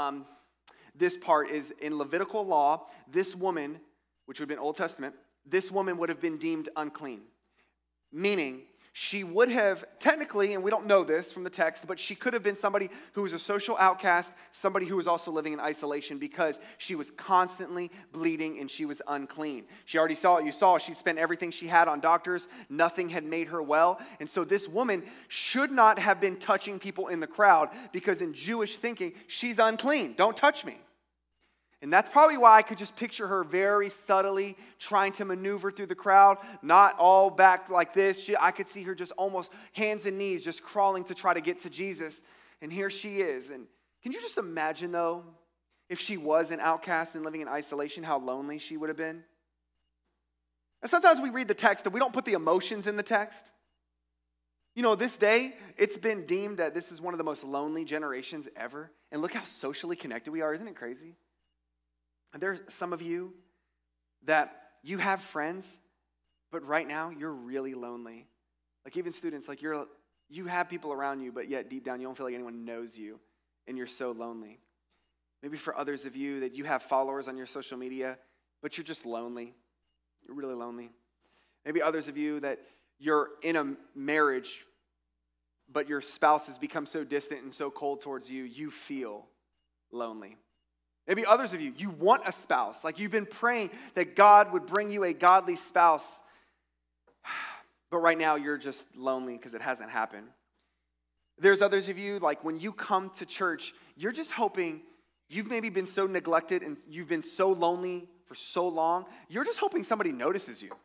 this part is in Levitical law, this woman, which would have been Old Testament, this woman would have been deemed unclean. Meaning, she would have technically, and we don't know this from the text, but she could have been somebody who was a social outcast, somebody who was also living in isolation because she was constantly bleeding and she was unclean. She already saw it. You saw she spent everything she had on doctors. Nothing had made her well. And so this woman should not have been touching people in the crowd because in Jewish thinking, she's unclean. Don't touch me. And that's probably why I could just picture her very subtly trying to maneuver through the crowd, not all back like this. I could see her just almost hands and knees just crawling to try to get to Jesus. And here she is. And can you just imagine, though, if she was an outcast and living in isolation, how lonely she would have been? And sometimes we read the text and we don't put the emotions in the text. You know, this day, it's been deemed that this is one of the most lonely generations ever. And look how socially connected we are. Isn't it crazy? And there's some of you that you have friends, but right now you're really lonely. Even students, you have people around you, but yet deep down you don't feel like anyone knows you, and you're so lonely. Maybe for others of you that you have followers on your social media, but you're just lonely. You're really lonely. Maybe others of you that you're in a marriage, but your spouse has become so distant and so cold towards you, you feel lonely. Maybe others of you, you want a spouse. You've been praying that God would bring you a godly spouse. But right now you're just lonely because it hasn't happened. There's others of you, when you come to church, you're just hoping, you've maybe been so neglected and you've been so lonely for so long, you're just hoping somebody notices you.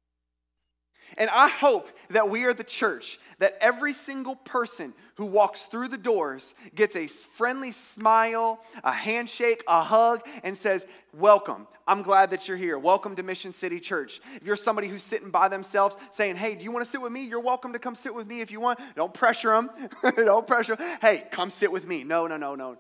And I hope that we are the church, that every single person who walks through the doors gets a friendly smile, a handshake, a hug, and says, "Welcome. I'm glad that you're here. Welcome to Mission City Church." If you're somebody who's sitting by themselves saying, "Hey, do you want to sit with me?" You're welcome to come sit with me if you want. Don't pressure them. Don't pressure them. "Hey, come sit with me." No.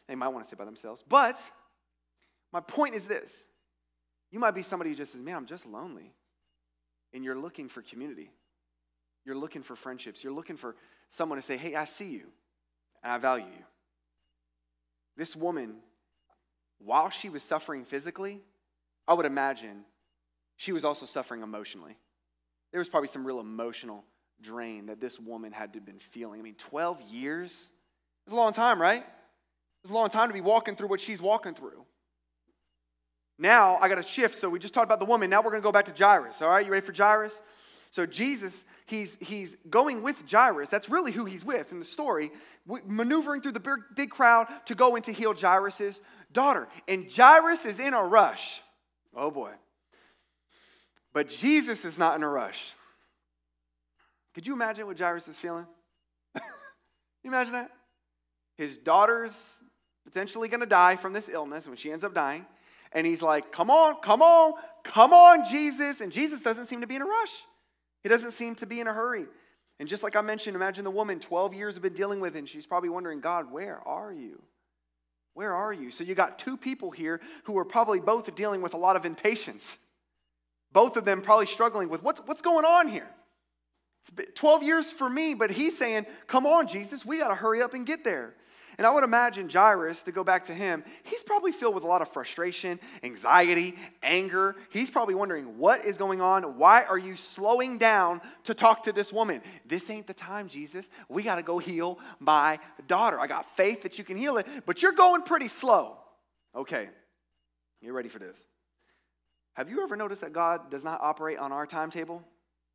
They might want to sit by themselves. But my point is this. You might be somebody who just says, man, I'm just lonely. And you're looking for community. You're looking for friendships. You're looking for someone to say, hey, I see you and I value you. This woman, while she was suffering physically, I would imagine she was also suffering emotionally. There was probably some real emotional drain that this woman had to have been feeling. I mean, 12 years? It's a long time, right? It's a long time to be walking through what she's walking through. Now, I got to shift. So we just talked about the woman. Now we're going to go back to Jairus. All right, you ready for Jairus? So Jesus, he's going with Jairus. That's really who he's with in the story, maneuvering through the big crowd to go in to heal Jairus' daughter. And Jairus is in a rush. Oh, boy. But Jesus is not in a rush. Could you imagine what Jairus is feeling? Can you imagine that? His daughter's potentially going to die from this illness when she ends up dying. And he's like, come on, Jesus. And Jesus doesn't seem to be in a rush. He doesn't seem to be in a hurry. And just like I mentioned, imagine the woman 12 years have been dealing with it, and she's probably wondering, God, where are you? Where are you? So you got two people here who are probably both dealing with a lot of impatience. Both of them probably struggling with what's going on here? It's been 12 years for me, but he's saying, come on, Jesus, we got to hurry up and get there. And I would imagine Jairus, to go back to him, he's probably filled with a lot of frustration, anxiety, anger. He's probably wondering, what is going on? Why are you slowing down to talk to this woman? This ain't the time, Jesus. We got to go heal my daughter. I got faith that you can heal it, but you're going pretty slow. Okay, you ready for this? Have you ever noticed that God does not operate on our timetable?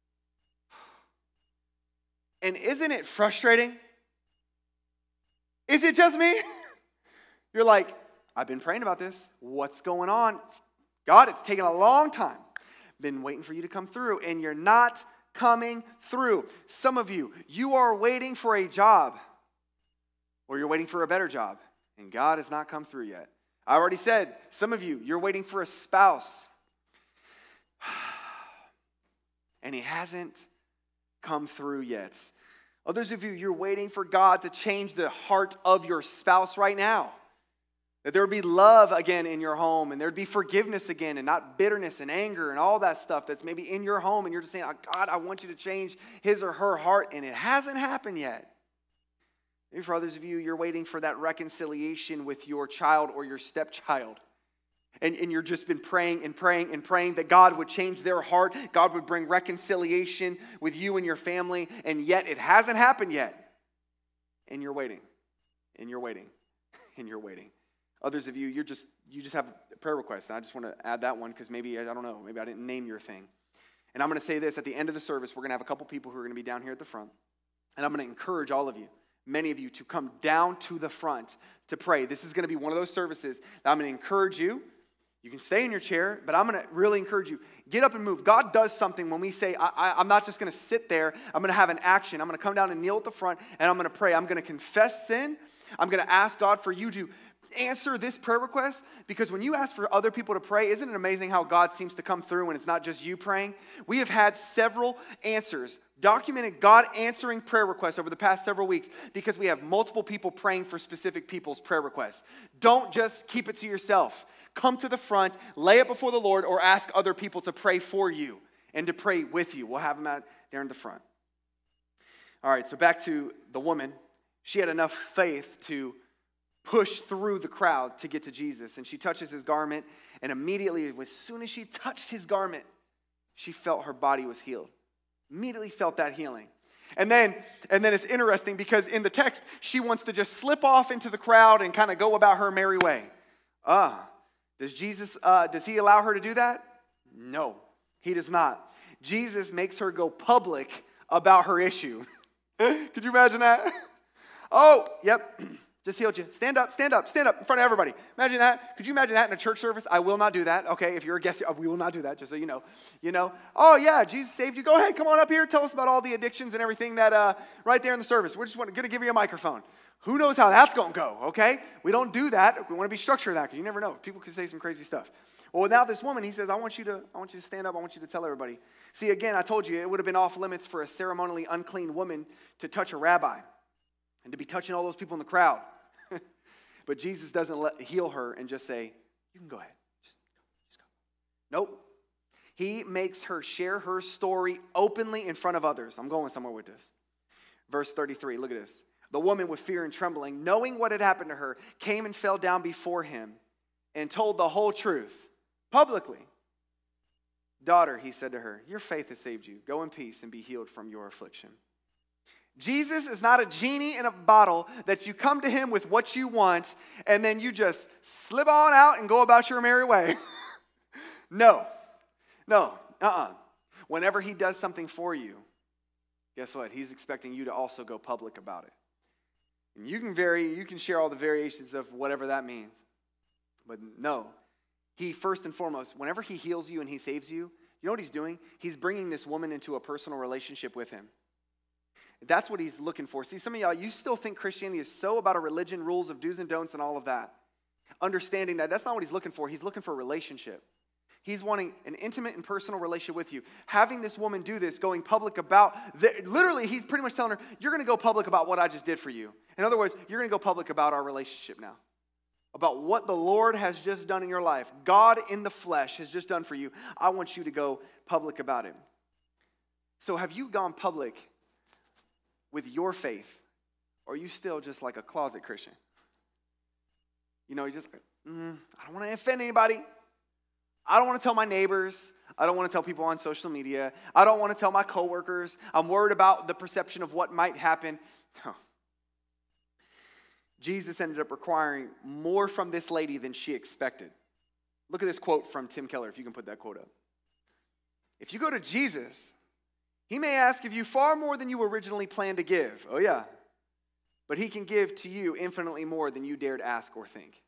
And isn't it frustrating? Is it just me? You're like, I've been praying about this. What's going on? God, it's taken a long time. Been waiting for you to come through, and you're not coming through. Some of you, you are waiting for a job, or you're waiting for a better job, and God has not come through yet. I already said, some of you, you're waiting for a spouse, and he hasn't come through yet. Others of you, you're waiting for God to change the heart of your spouse right now. That there would be love again in your home, and there would be forgiveness again, and not bitterness and anger and all that stuff that's maybe in your home, and you're just saying, oh, God, I want you to change his or her heart, and it hasn't happened yet. Maybe for others of you, you're waiting for that reconciliation with your child or your stepchild. And you've just been praying and praying and praying that God would change their heart. God would bring reconciliation with you and your family. And yet it hasn't happened yet. And you're waiting. And you're waiting. And you're waiting. Others of you, you just have a prayer request. And I just want to add that one because maybe, I don't know, maybe I didn't name your thing. And I'm going to say this. At the end of the service, we're going to have a couple people who are going to be down here at the front. And I'm going to encourage all of you, many of you, to come down to the front to pray. This is going to be one of those services that I'm going to encourage you. You can stay in your chair, but I'm going to really encourage you. Get up and move. God does something when we say, I'm not just going to sit there. I'm going to have an action. I'm going to come down and kneel at the front, and I'm going to pray. I'm going to confess sin. I'm going to ask God for you to answer this prayer request, because when you ask for other people to pray, isn't it amazing how God seems to come through when it's not just you praying? We have had several answers, documented God answering prayer requests over the past several weeks because we have multiple people praying for specific people's prayer requests. Don't just keep it to yourself. Come to the front, lay it before the Lord, or ask other people to pray for you and to pray with you. We'll have them out there in the front. All right, so back to the woman. She had enough faith to push through the crowd to get to Jesus. And she touches his garment, and immediately, as soon as she touched his garment, she felt her body was healed. Immediately felt that healing. And then it's interesting because in the text, she wants to just slip off into the crowd and kind of go about her merry way. Does he allow her to do that? No, he does not. Jesus makes her go public about her issue. Could you imagine that? Oh, yep, just healed you. Stand up in front of everybody. Imagine that. Could you imagine that in a church service? I will not do that. Okay, if you're a guest, we will not do that, just so you know. Oh yeah, Jesus saved you. Go ahead, come on up here. Tell us about all the addictions and everything that right there in the service. We're just going to give you a microphone. Who knows how that's going to go, okay? We don't do that. We want to be structured in that because you never know. People can say some crazy stuff. Well, without this woman, he says, I want you to stand up. I want you to tell everybody. See, again, I told you it would have been off limits for a ceremonially unclean woman to touch a rabbi and to be touching all those people in the crowd. But Jesus doesn't heal her and just say, you can go ahead. Just go. Nope. He makes her share her story openly in front of others. I'm going somewhere with this. Verse 33, look at this. The woman with fear and trembling, knowing what had happened to her, came and fell down before him and told the whole truth publicly. Daughter, he said to her, your faith has saved you. Go in peace and be healed from your affliction. Jesus is not a genie in a bottle that you come to him with what you want and then you just slip on out and go about your merry way. No. Whenever he does something for you, guess what? He's expecting you to also go public about it. And you can share all the variations of whatever that means. But no, he first and foremost, whenever he heals you and he saves you, you know what he's doing? He's bringing this woman into a personal relationship with him. That's what he's looking for. See, some of y'all, you still think Christianity is so about a religion, rules of do's and don'ts and all of that. Understanding that that's not what he's looking for. He's looking for a relationship. He's wanting an intimate and personal relationship with you. Having this woman do this, going public about, literally he's pretty much telling her, you're going to go public about what I just did for you. In other words, you're going to go public about our relationship now. About what the Lord has just done in your life. God in the flesh has just done for you. I want you to go public about it. So have you gone public with your faith? Or are you still just like a closet Christian? You know, you're just, I don't want to offend anybody. I don't want to tell my neighbors. I don't want to tell people on social media. I don't want to tell my coworkers. I'm worried about the perception of what might happen. No. Jesus ended up requiring more from this lady than she expected. Look at this quote from Tim Keller, if you can put that quote up. If you go to Jesus, he may ask of you far more than you originally planned to give. Oh yeah. But he can give to you infinitely more than you dared ask or think.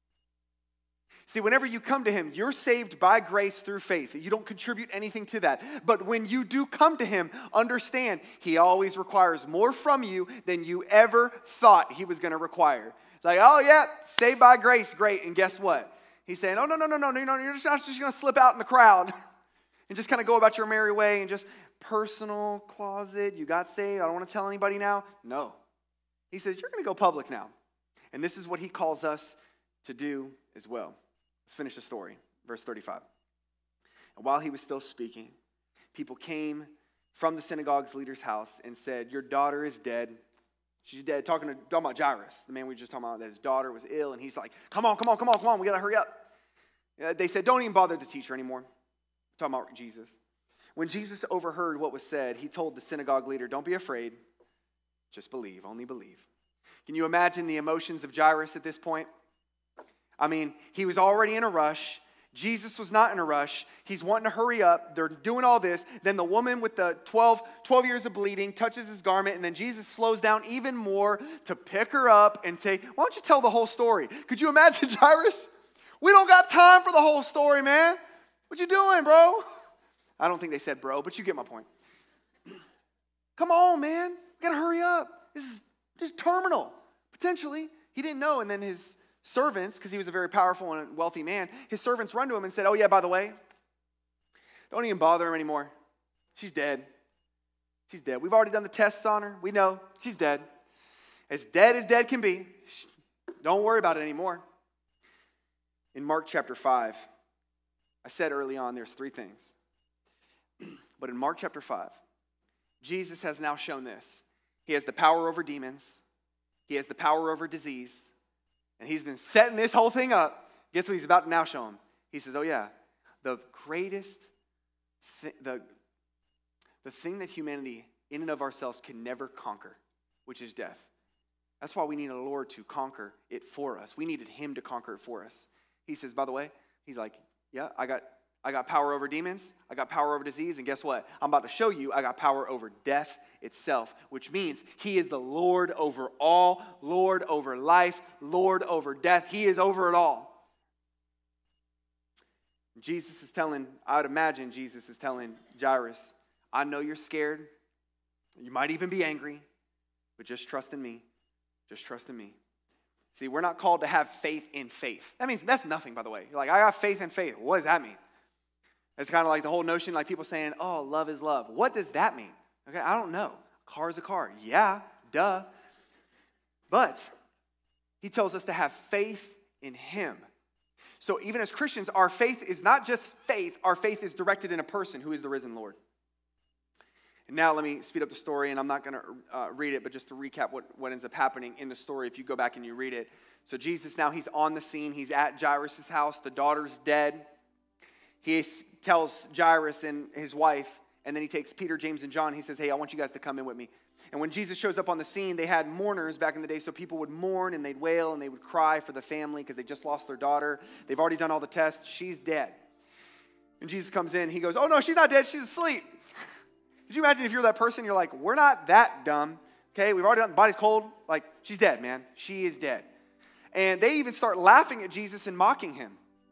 See, whenever you come to him, you're saved by grace through faith. You don't contribute anything to that. But when you do come to him, understand, he always requires more from you than you ever thought he was going to require. Like, oh yeah, saved by grace, great. And guess what? He's saying, oh, no, you're just not just going to slip out in the crowd and just kind of go about your merry way and just personal closet, you got saved, I don't want to tell anybody now. No. He says, you're going to go public now. And this is what he calls us to do as well. Let's finish the story. Verse 35. And while he was still speaking, people came from the synagogue's leader's house and said, your daughter is dead. She's dead. Talking about Jairus, the man we just talked about, that his daughter was ill. And he's like, come on. We got to hurry up. They said, don't even bother to teach her anymore. Talking about Jesus. When Jesus overheard what was said, he told the synagogue leader, don't be afraid. Just believe. Only believe. Can you imagine the emotions of Jairus at this point? I mean, he was already in a rush. Jesus was not in a rush. He's wanting to hurry up. They're doing all this. Then the woman with the 12 years of bleeding touches his garment, and then Jesus slows down even more to pick her up and say, why don't you tell the whole story? Could you imagine Jairus? We don't got time for the whole story, man. What you doing, bro? I don't think they said bro, but you get my point. Come on, man. We got to hurry up. This is terminal, potentially. He didn't know, and then his servants, because he was a very powerful and wealthy man, his servants run to him and said, oh yeah, by the way, don't even bother him anymore. She's dead. She's dead. We've already done the tests on her. We know she's dead. As dead can be. Don't worry about it anymore. In Mark chapter 5, I said early on there's 3 things. But in Mark chapter 5, Jesus has now shown this. He has the power over demons. He has the power over disease. And he's been setting this whole thing up. Guess what he's about to now show him? He says, oh yeah, the greatest, the thing that humanity in and of ourselves can never conquer, which is death. That's why we need a Lord to conquer it for us. We needed him to conquer it for us. He says, by the way, he's like, yeah, I got power over demons. I got power over disease. And guess what? I'm about to show you I got power over death itself, which means he is the Lord over all, Lord over life, Lord over death. He is over it all. I would imagine Jesus is telling Jairus, I know you're scared. You might even be angry, but just trust in me. Just trust in me. See, we're not called to have faith in faith. That means that's nothing, by the way. You're like, I got faith in faith. What does that mean? It's kind of like the whole notion, like people saying, oh, love is love. What does that mean? Okay, I don't know. A car is a car. Yeah, duh. But He tells us to have faith in him. So even as Christians, our faith is not just faith. Our faith is directed in a person who is the risen Lord. And now let me speed up the story, and I'm not going to read it, but just to recap what ends up happening in the story if you go back and you read it. So Jesus now, he's on the scene. He's at Jairus' house. The daughter's dead. He tells Jairus and his wife, and then he takes Peter, James, and John. He says, hey, I want you guys to come in with me. And when Jesus shows up on the scene, they had mourners back in the day, so people would mourn and they'd wail and they would cry for the family because they just lost their daughter. They've already done all the tests. She's dead. And Jesus comes in. He goes, oh, no, she's not dead. She's asleep. Could you imagine if you're that person? You're like, we're not that dumb. Okay, we've already done, the body's cold. Like, she's dead, man. She is dead. And they even start laughing at Jesus and mocking him.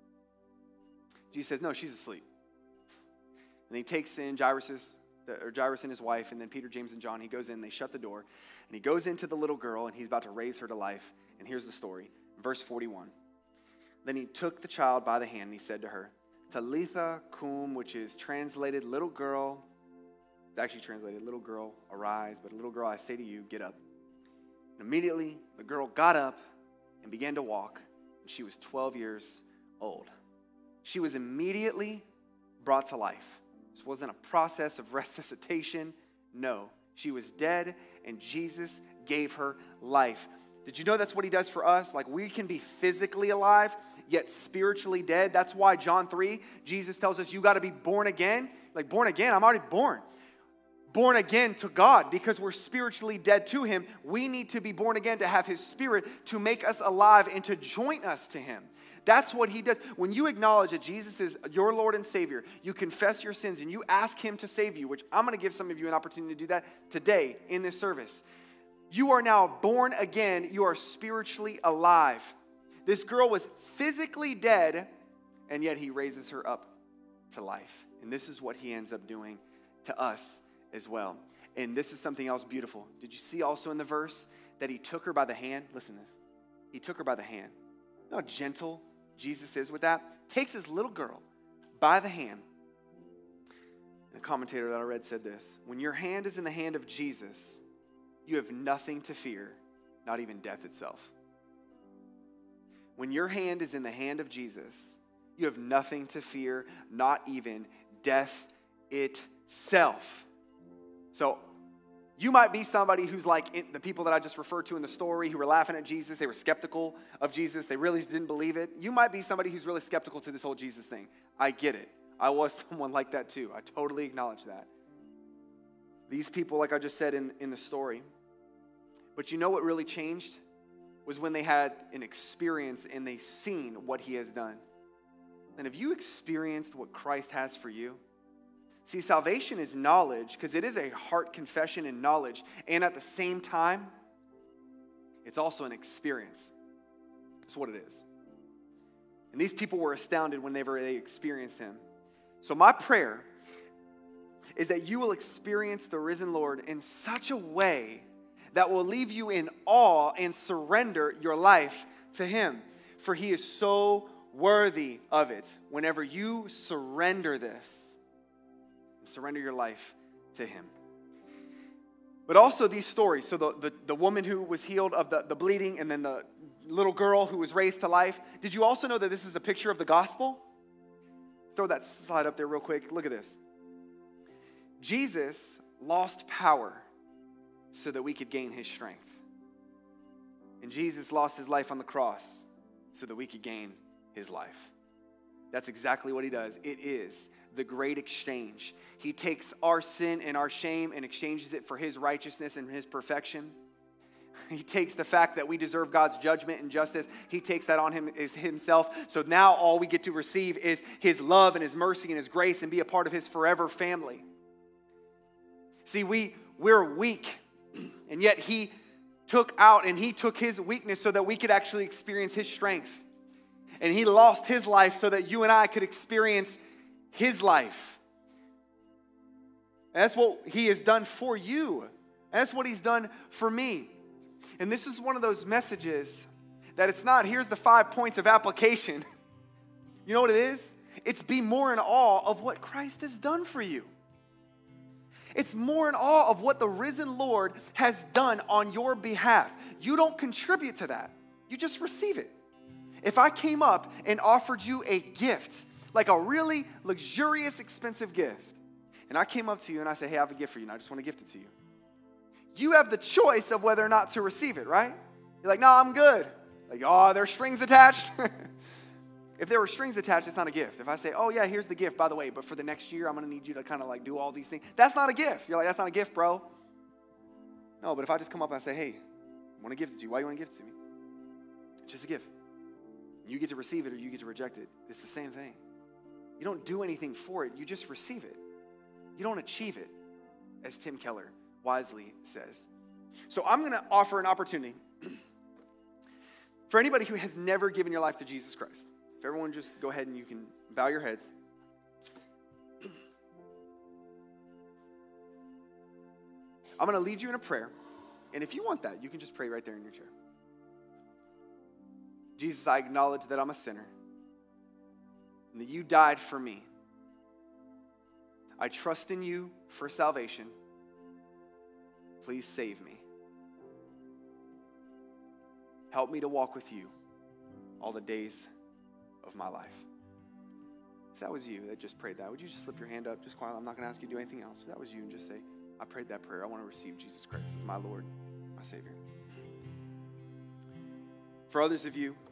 Jesus says, no, she's asleep. And he takes in Jairus and his wife, and then Peter, James, and John. He goes in, they shut the door, and he goes into the little girl, and he's about to raise her to life. And here's the story, verse 41. Then he took the child by the hand, and he said to her, Talitha cum, which is translated, little girl. It's actually translated, little girl, arise. But little girl, I say to you, get up. And immediately, the girl got up and began to walk, and she was 12 years old. She was immediately brought to life. This wasn't a process of resuscitation. No, she was dead, and Jesus gave her life. Did you know that's what he does for us? Like, we can be physically alive, yet spiritually dead. That's why John 3, Jesus tells us you got to be born again. Like, born again, I'm already born. Born again to God, because we're spiritually dead to him. We need to be born again to have his spirit to make us alive and to join us to him. That's what he does. When you acknowledge that Jesus is your Lord and Savior, you confess your sins and you ask him to save you, which I'm going to give some of you an opportunity to do that today in this service. You are now born again. You are spiritually alive. This girl was physically dead, and yet he raises her up to life. And this is what he ends up doing to us as well. And this is something else beautiful. Did you see also in the verse that he took her by the hand? Listen to this. He took her by the hand. You know how gentle Jesus is with that? Takes his little girl by the hand. And the commentator that I read said this: when your hand is in the hand of Jesus, you have nothing to fear, not even death itself. When your hand is in the hand of Jesus, you have nothing to fear, not even death itself. So you might be somebody who's like the people that I just referred to in the story who were laughing at Jesus. They were skeptical of Jesus. They really didn't believe it. You might be somebody who's really skeptical to this whole Jesus thing. I get it. I was someone like that too. I totally acknowledge that. These people, like I just said in the story. But you know what really changed? Was when they had an experience and they seen what he has done. And have you experienced what Christ has for you? See, salvation is knowledge, because it is a heart confession and knowledge. And at the same time, it's also an experience. That's what it is. And these people were astounded whenever they experienced him. So my prayer is that you will experience the risen Lord in such a way that will leave you in awe and surrender your life to him. For he is so worthy of it. Whenever you surrender this, and surrender your life to him. But also these stories, so the woman who was healed of the bleeding, and then the little girl who was raised to life. Did you also know that this is a picture of the gospel? Throw that slide up there real quick. Look at this. Jesus lost power so that we could gain his strength. And Jesus lost his life on the cross so that we could gain his life. That's exactly what he does. It is the great exchange. He takes our sin and our shame and exchanges it for his righteousness and his perfection. He takes the fact that we deserve God's judgment and justice. He takes that on him as himself. So now all we get to receive is his love and his mercy and his grace and be a part of his forever family. See, we're weak, and yet he took his weakness so that we could actually experience his strength. And he lost his life so that you and I could experience his life. And that's what he has done for you. And that's what he's done for me. And this is one of those messages that it's not, here's the 5 points of application. You know what it is? It's be more in awe of what Christ has done for you. It's more in awe of what the risen Lord has done on your behalf. You don't contribute to that. you just receive it. If I came up and offered you a gift, like a really luxurious, expensive gift, and I came up to you and I said, hey, I have a gift for you and I just want to gift it to you. You have the choice of whether or not to receive it, right? You're like, no, I'm good. Like, oh, there's strings attached. If there were strings attached, it's not a gift. If I say, oh yeah, here's the gift, by the way, but for the next year, I'm going to need you to kind of like do all these things. That's not a gift. You're like, that's not a gift, bro. No, but if I just come up and I say, hey, I want to gift it to you. Why do you want to gift it to me? It's just a gift. You get to receive it or you get to reject it. It's the same thing. You don't do anything for it. You just receive it. You don't achieve it, as Tim Keller wisely says. So I'm going to offer an opportunity for anybody who has never given your life to Jesus Christ. If everyone just go ahead and you can bow your heads. I'm going to lead you in a prayer. And if you want that, you can just pray right there in your chair. Jesus, I acknowledge that I'm a sinner and that you died for me. I trust in you for salvation. Please save me. Help me to walk with you all the days of my life. If that was you that just prayed that, would you just slip your hand up just quietly? I'm not going to ask you to do anything else. If that was you, and just say, I prayed that prayer. I want to receive Jesus Christ as my Lord, my Savior. For others of you,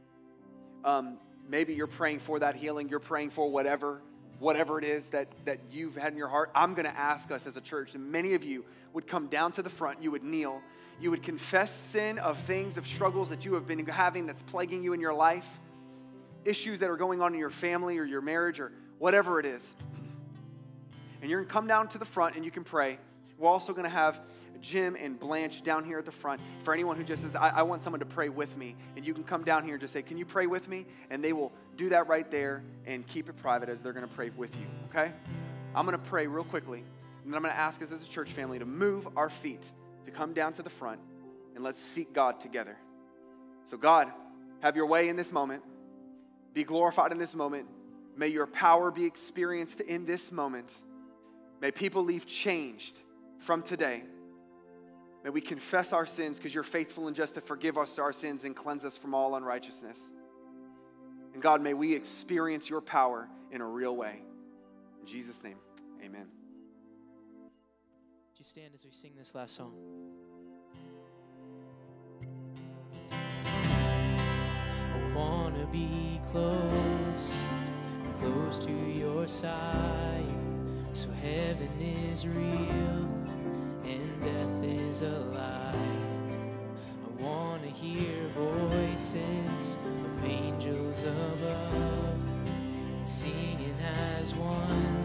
maybe you're praying for that healing. You're praying for whatever it is that you've had in your heart. I'm going to ask us as a church, and many of you would come down to the front. You would kneel. You would confess sin of things, of struggles that you have been having that's plaguing you in your life, issues that are going on in your family or your marriage or whatever it is. And you're going to come down to the front and you can pray. We're also going to have Jim and Blanche down here at the front. For anyone who just says, I want someone to pray with me. And you can come down here and just say, can you pray with me? And they will do that right there and keep it private as they're going to pray with you, okay? I'm going to pray real quickly. And then I'm going to ask us as a church family to move our feet, to come down to the front, and let's seek God together. So God, have your way in this moment. Be glorified in this moment. May your power be experienced in this moment. May people leave changed from today. May we confess our sins because you're faithful and just to forgive us our sins and cleanse us from all unrighteousness. And God, may we experience your power in a real way. In Jesus' name, amen. Would you stand as we sing this last song? I want to be close to your side, so heaven is real and death is a lie. I want to hear voices of angels above, singing as one.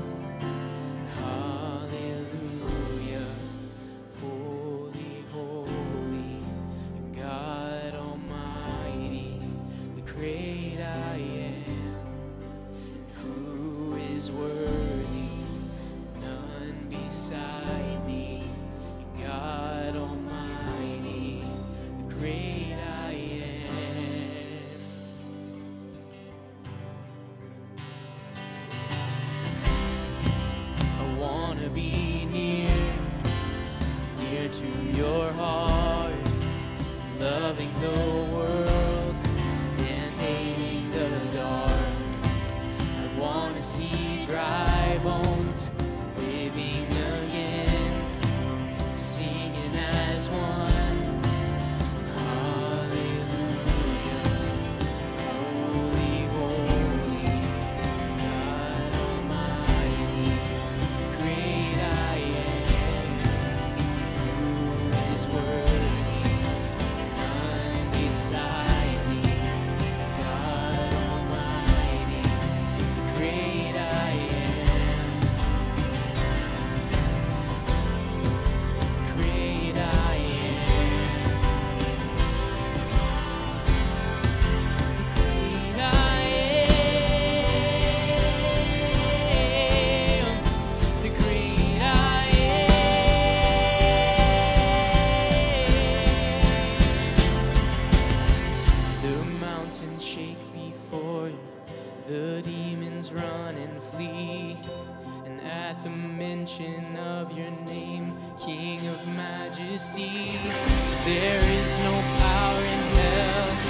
Hallelujah, holy, holy, God Almighty, the great I am, who is worthy, none beside thee, God Almighty, the great I am. I want to be near to your heart, loving the world and hating the dark. I want to see dry bones living again, singing as one. Hallelujah, holy, holy, God Almighty, great I am, who is worthy, none beside thee, God Almighty, the great I am, great I am, great I am, the great I am. The mountains shake before you, the demons run and flee, and at the mention of your name, King of Majesty, there is no power in hell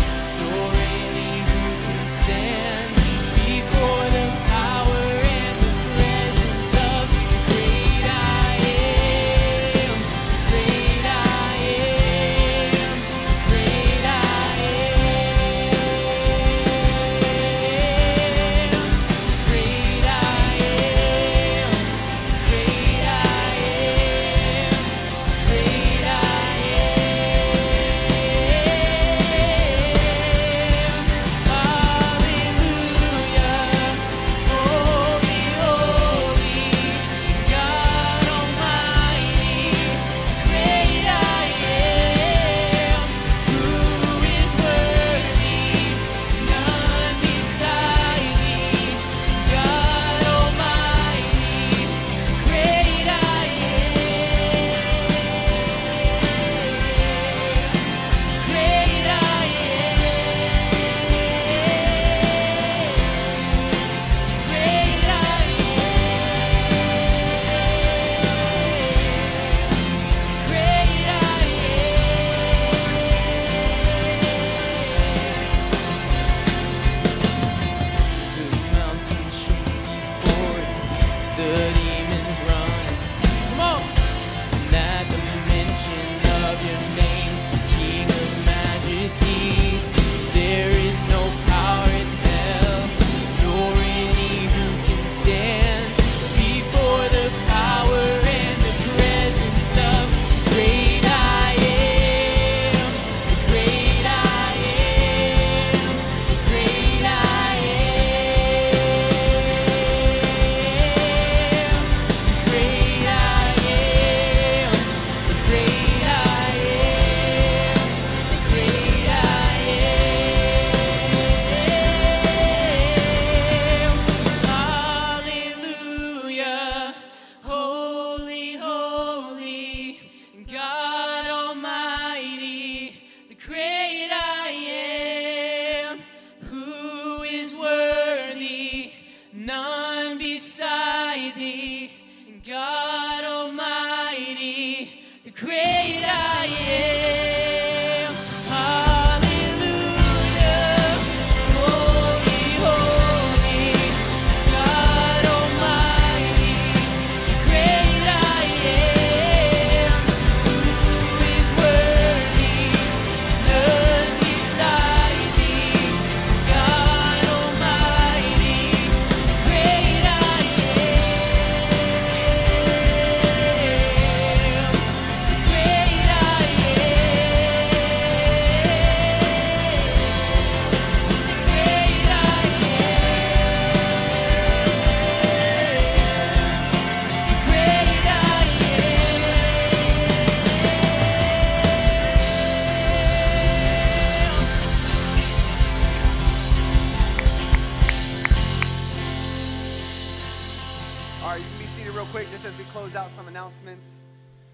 close out some announcements.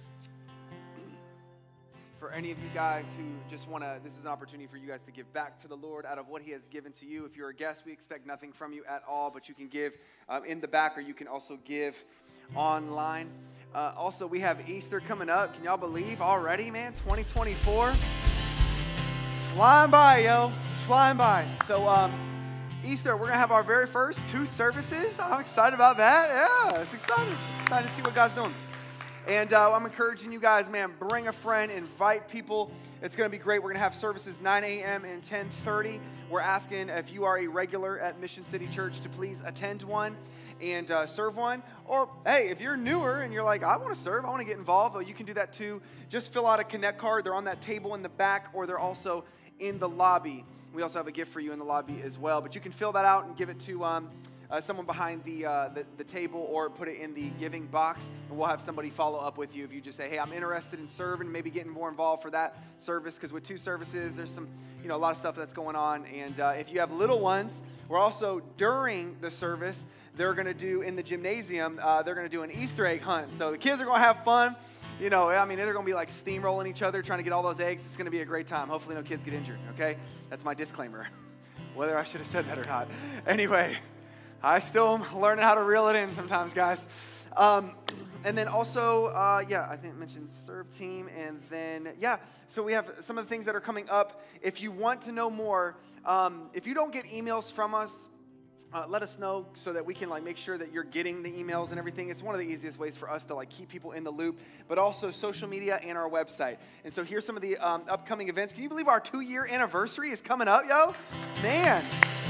For any of you guys who just want to, this is an opportunity for you guys to give back to the Lord out of what he has given to you. If you're a guest, we expect nothing from you at all, but you can give in the back, or you can also give online. Also, we have Easter coming up. Can y'all believe already, man? 2024. Flying by, yo. Flying by. So, Easter, we're going to have our very first 2 services. I'm excited about that. Yeah, it's exciting. It's exciting to see what God's doing. And I'm encouraging you guys, man, bring a friend, invite people. It's going to be great. We're going to have services 9 a.m. and 10:30. We're asking if you are a regular at Mission City Church to please attend one and serve one. Or, hey, if you're newer and you're like, I want to serve, I want to get involved, well, you can do that too. Just fill out a Connect card. They're on that table in the back, or they're also in the lobby. We also have a gift for you in the lobby as well. But you can fill that out and give it to someone behind the table, or put it in the giving box, and we'll have somebody follow up with you if you just say, hey, I'm interested in serving, maybe getting more involved for that service, because with 2 services, there's some, a lot of stuff that's going on. And if you have little ones, we're also, during the service, they're going to do, in the gymnasium, they're going to do an Easter egg hunt. So the kids are going to have fun. They're going to be like steamrolling each other, trying to get all those eggs. It's going to be a great time. Hopefully no kids get injured, okay? That's my disclaimer, whether I should have said that or not. Anyway, I still am learning how to reel it in sometimes, guys. And then also, I think I mentioned serve team. And then, so we have some of the things that are coming up. If you want to know more, if you don't get emails from us, let us know so that we can make sure that you're getting the emails and everything. It's one of the easiest ways for us to keep people in the loop, but also social media and our website. And so here's some of the upcoming events. Can you believe our 2-year anniversary is coming up, yo? Man.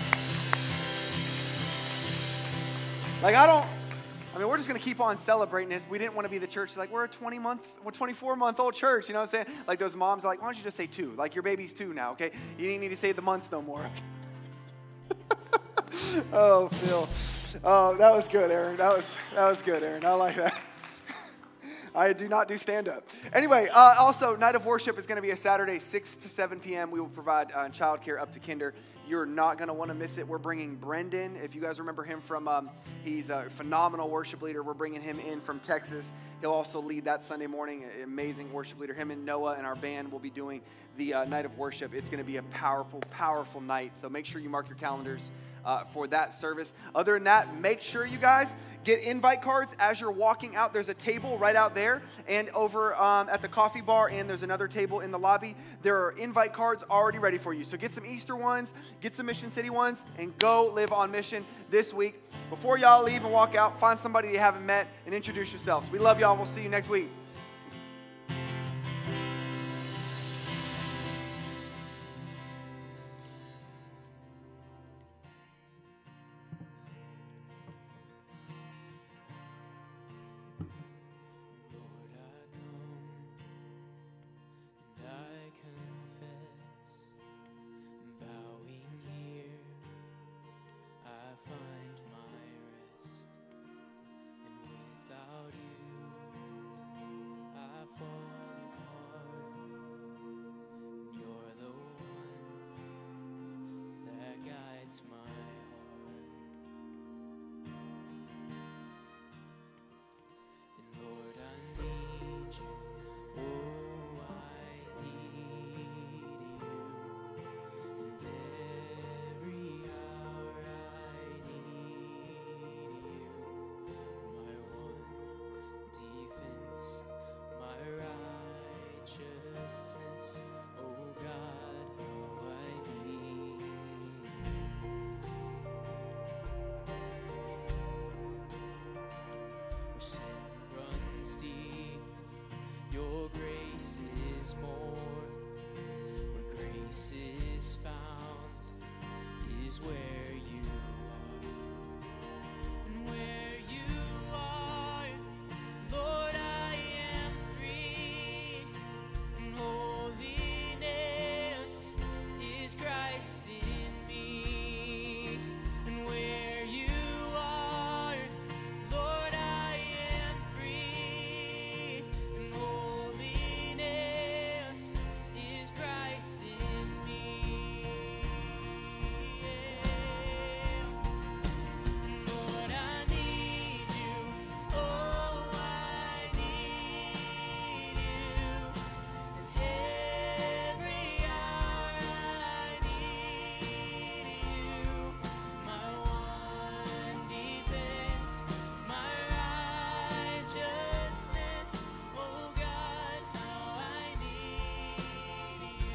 We're just going to keep on celebrating this. We didn't want to be the church we're a 24-month-old church, you know what I'm saying? Those moms are why don't you just say 2? Your baby's 2 now, okay? You didn't need to say the months no more. Oh, Phil. Oh, that was good, Aaron. That was good, Aaron. I like that. I do not do stand-up. Anyway, also, Night of Worship is going to be a Saturday, 6 to 7 p.m. We will provide childcare up to kinder. You're not going to want to miss it. We're bringing Brendan. If you guys remember him from, he's a phenomenal worship leader. We're bringing him in from Texas. He'll also lead that Sunday morning. Amazing worship leader. Him and Noah and our band will be doing the Night of Worship. It's going to be a powerful, powerful night. So make sure you mark your calendars for that service. Other than that, make sure you guys get invite cards as you're walking out. There's a table right out there and over at the coffee bar, and there's another table in the lobby. There are invite cards already ready for you. So get some Easter ones, get some Mission City ones, and go live on mission this week. Before y'all leave and walk out, find somebody you haven't met and introduce yourselves. We love y'all. We'll see you next week. Sin runs deep, your grace is more. Where grace is found is where you are. And where you are, Lord, I am free. And holiness is Christ in me. And where you are, Lord, I am free, and holiness is Christ in me. Lord, I need you, oh, I need you, and every hour I need you, my one defense, my righteousness, oh God, how I need you.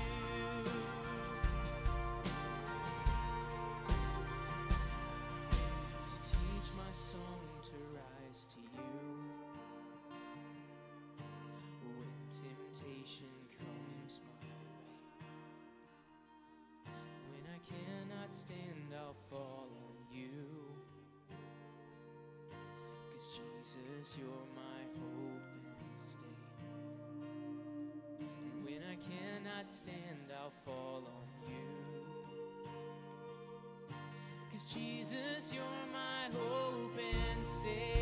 So teach my song to rise to you when temptation comes my way. When I cannot stand, I'll fall on you. 'Cause Jesus, you're my hope and stay. And when I cannot stand, I'll fall on you. 'Cause Jesus, you're my hope and stay.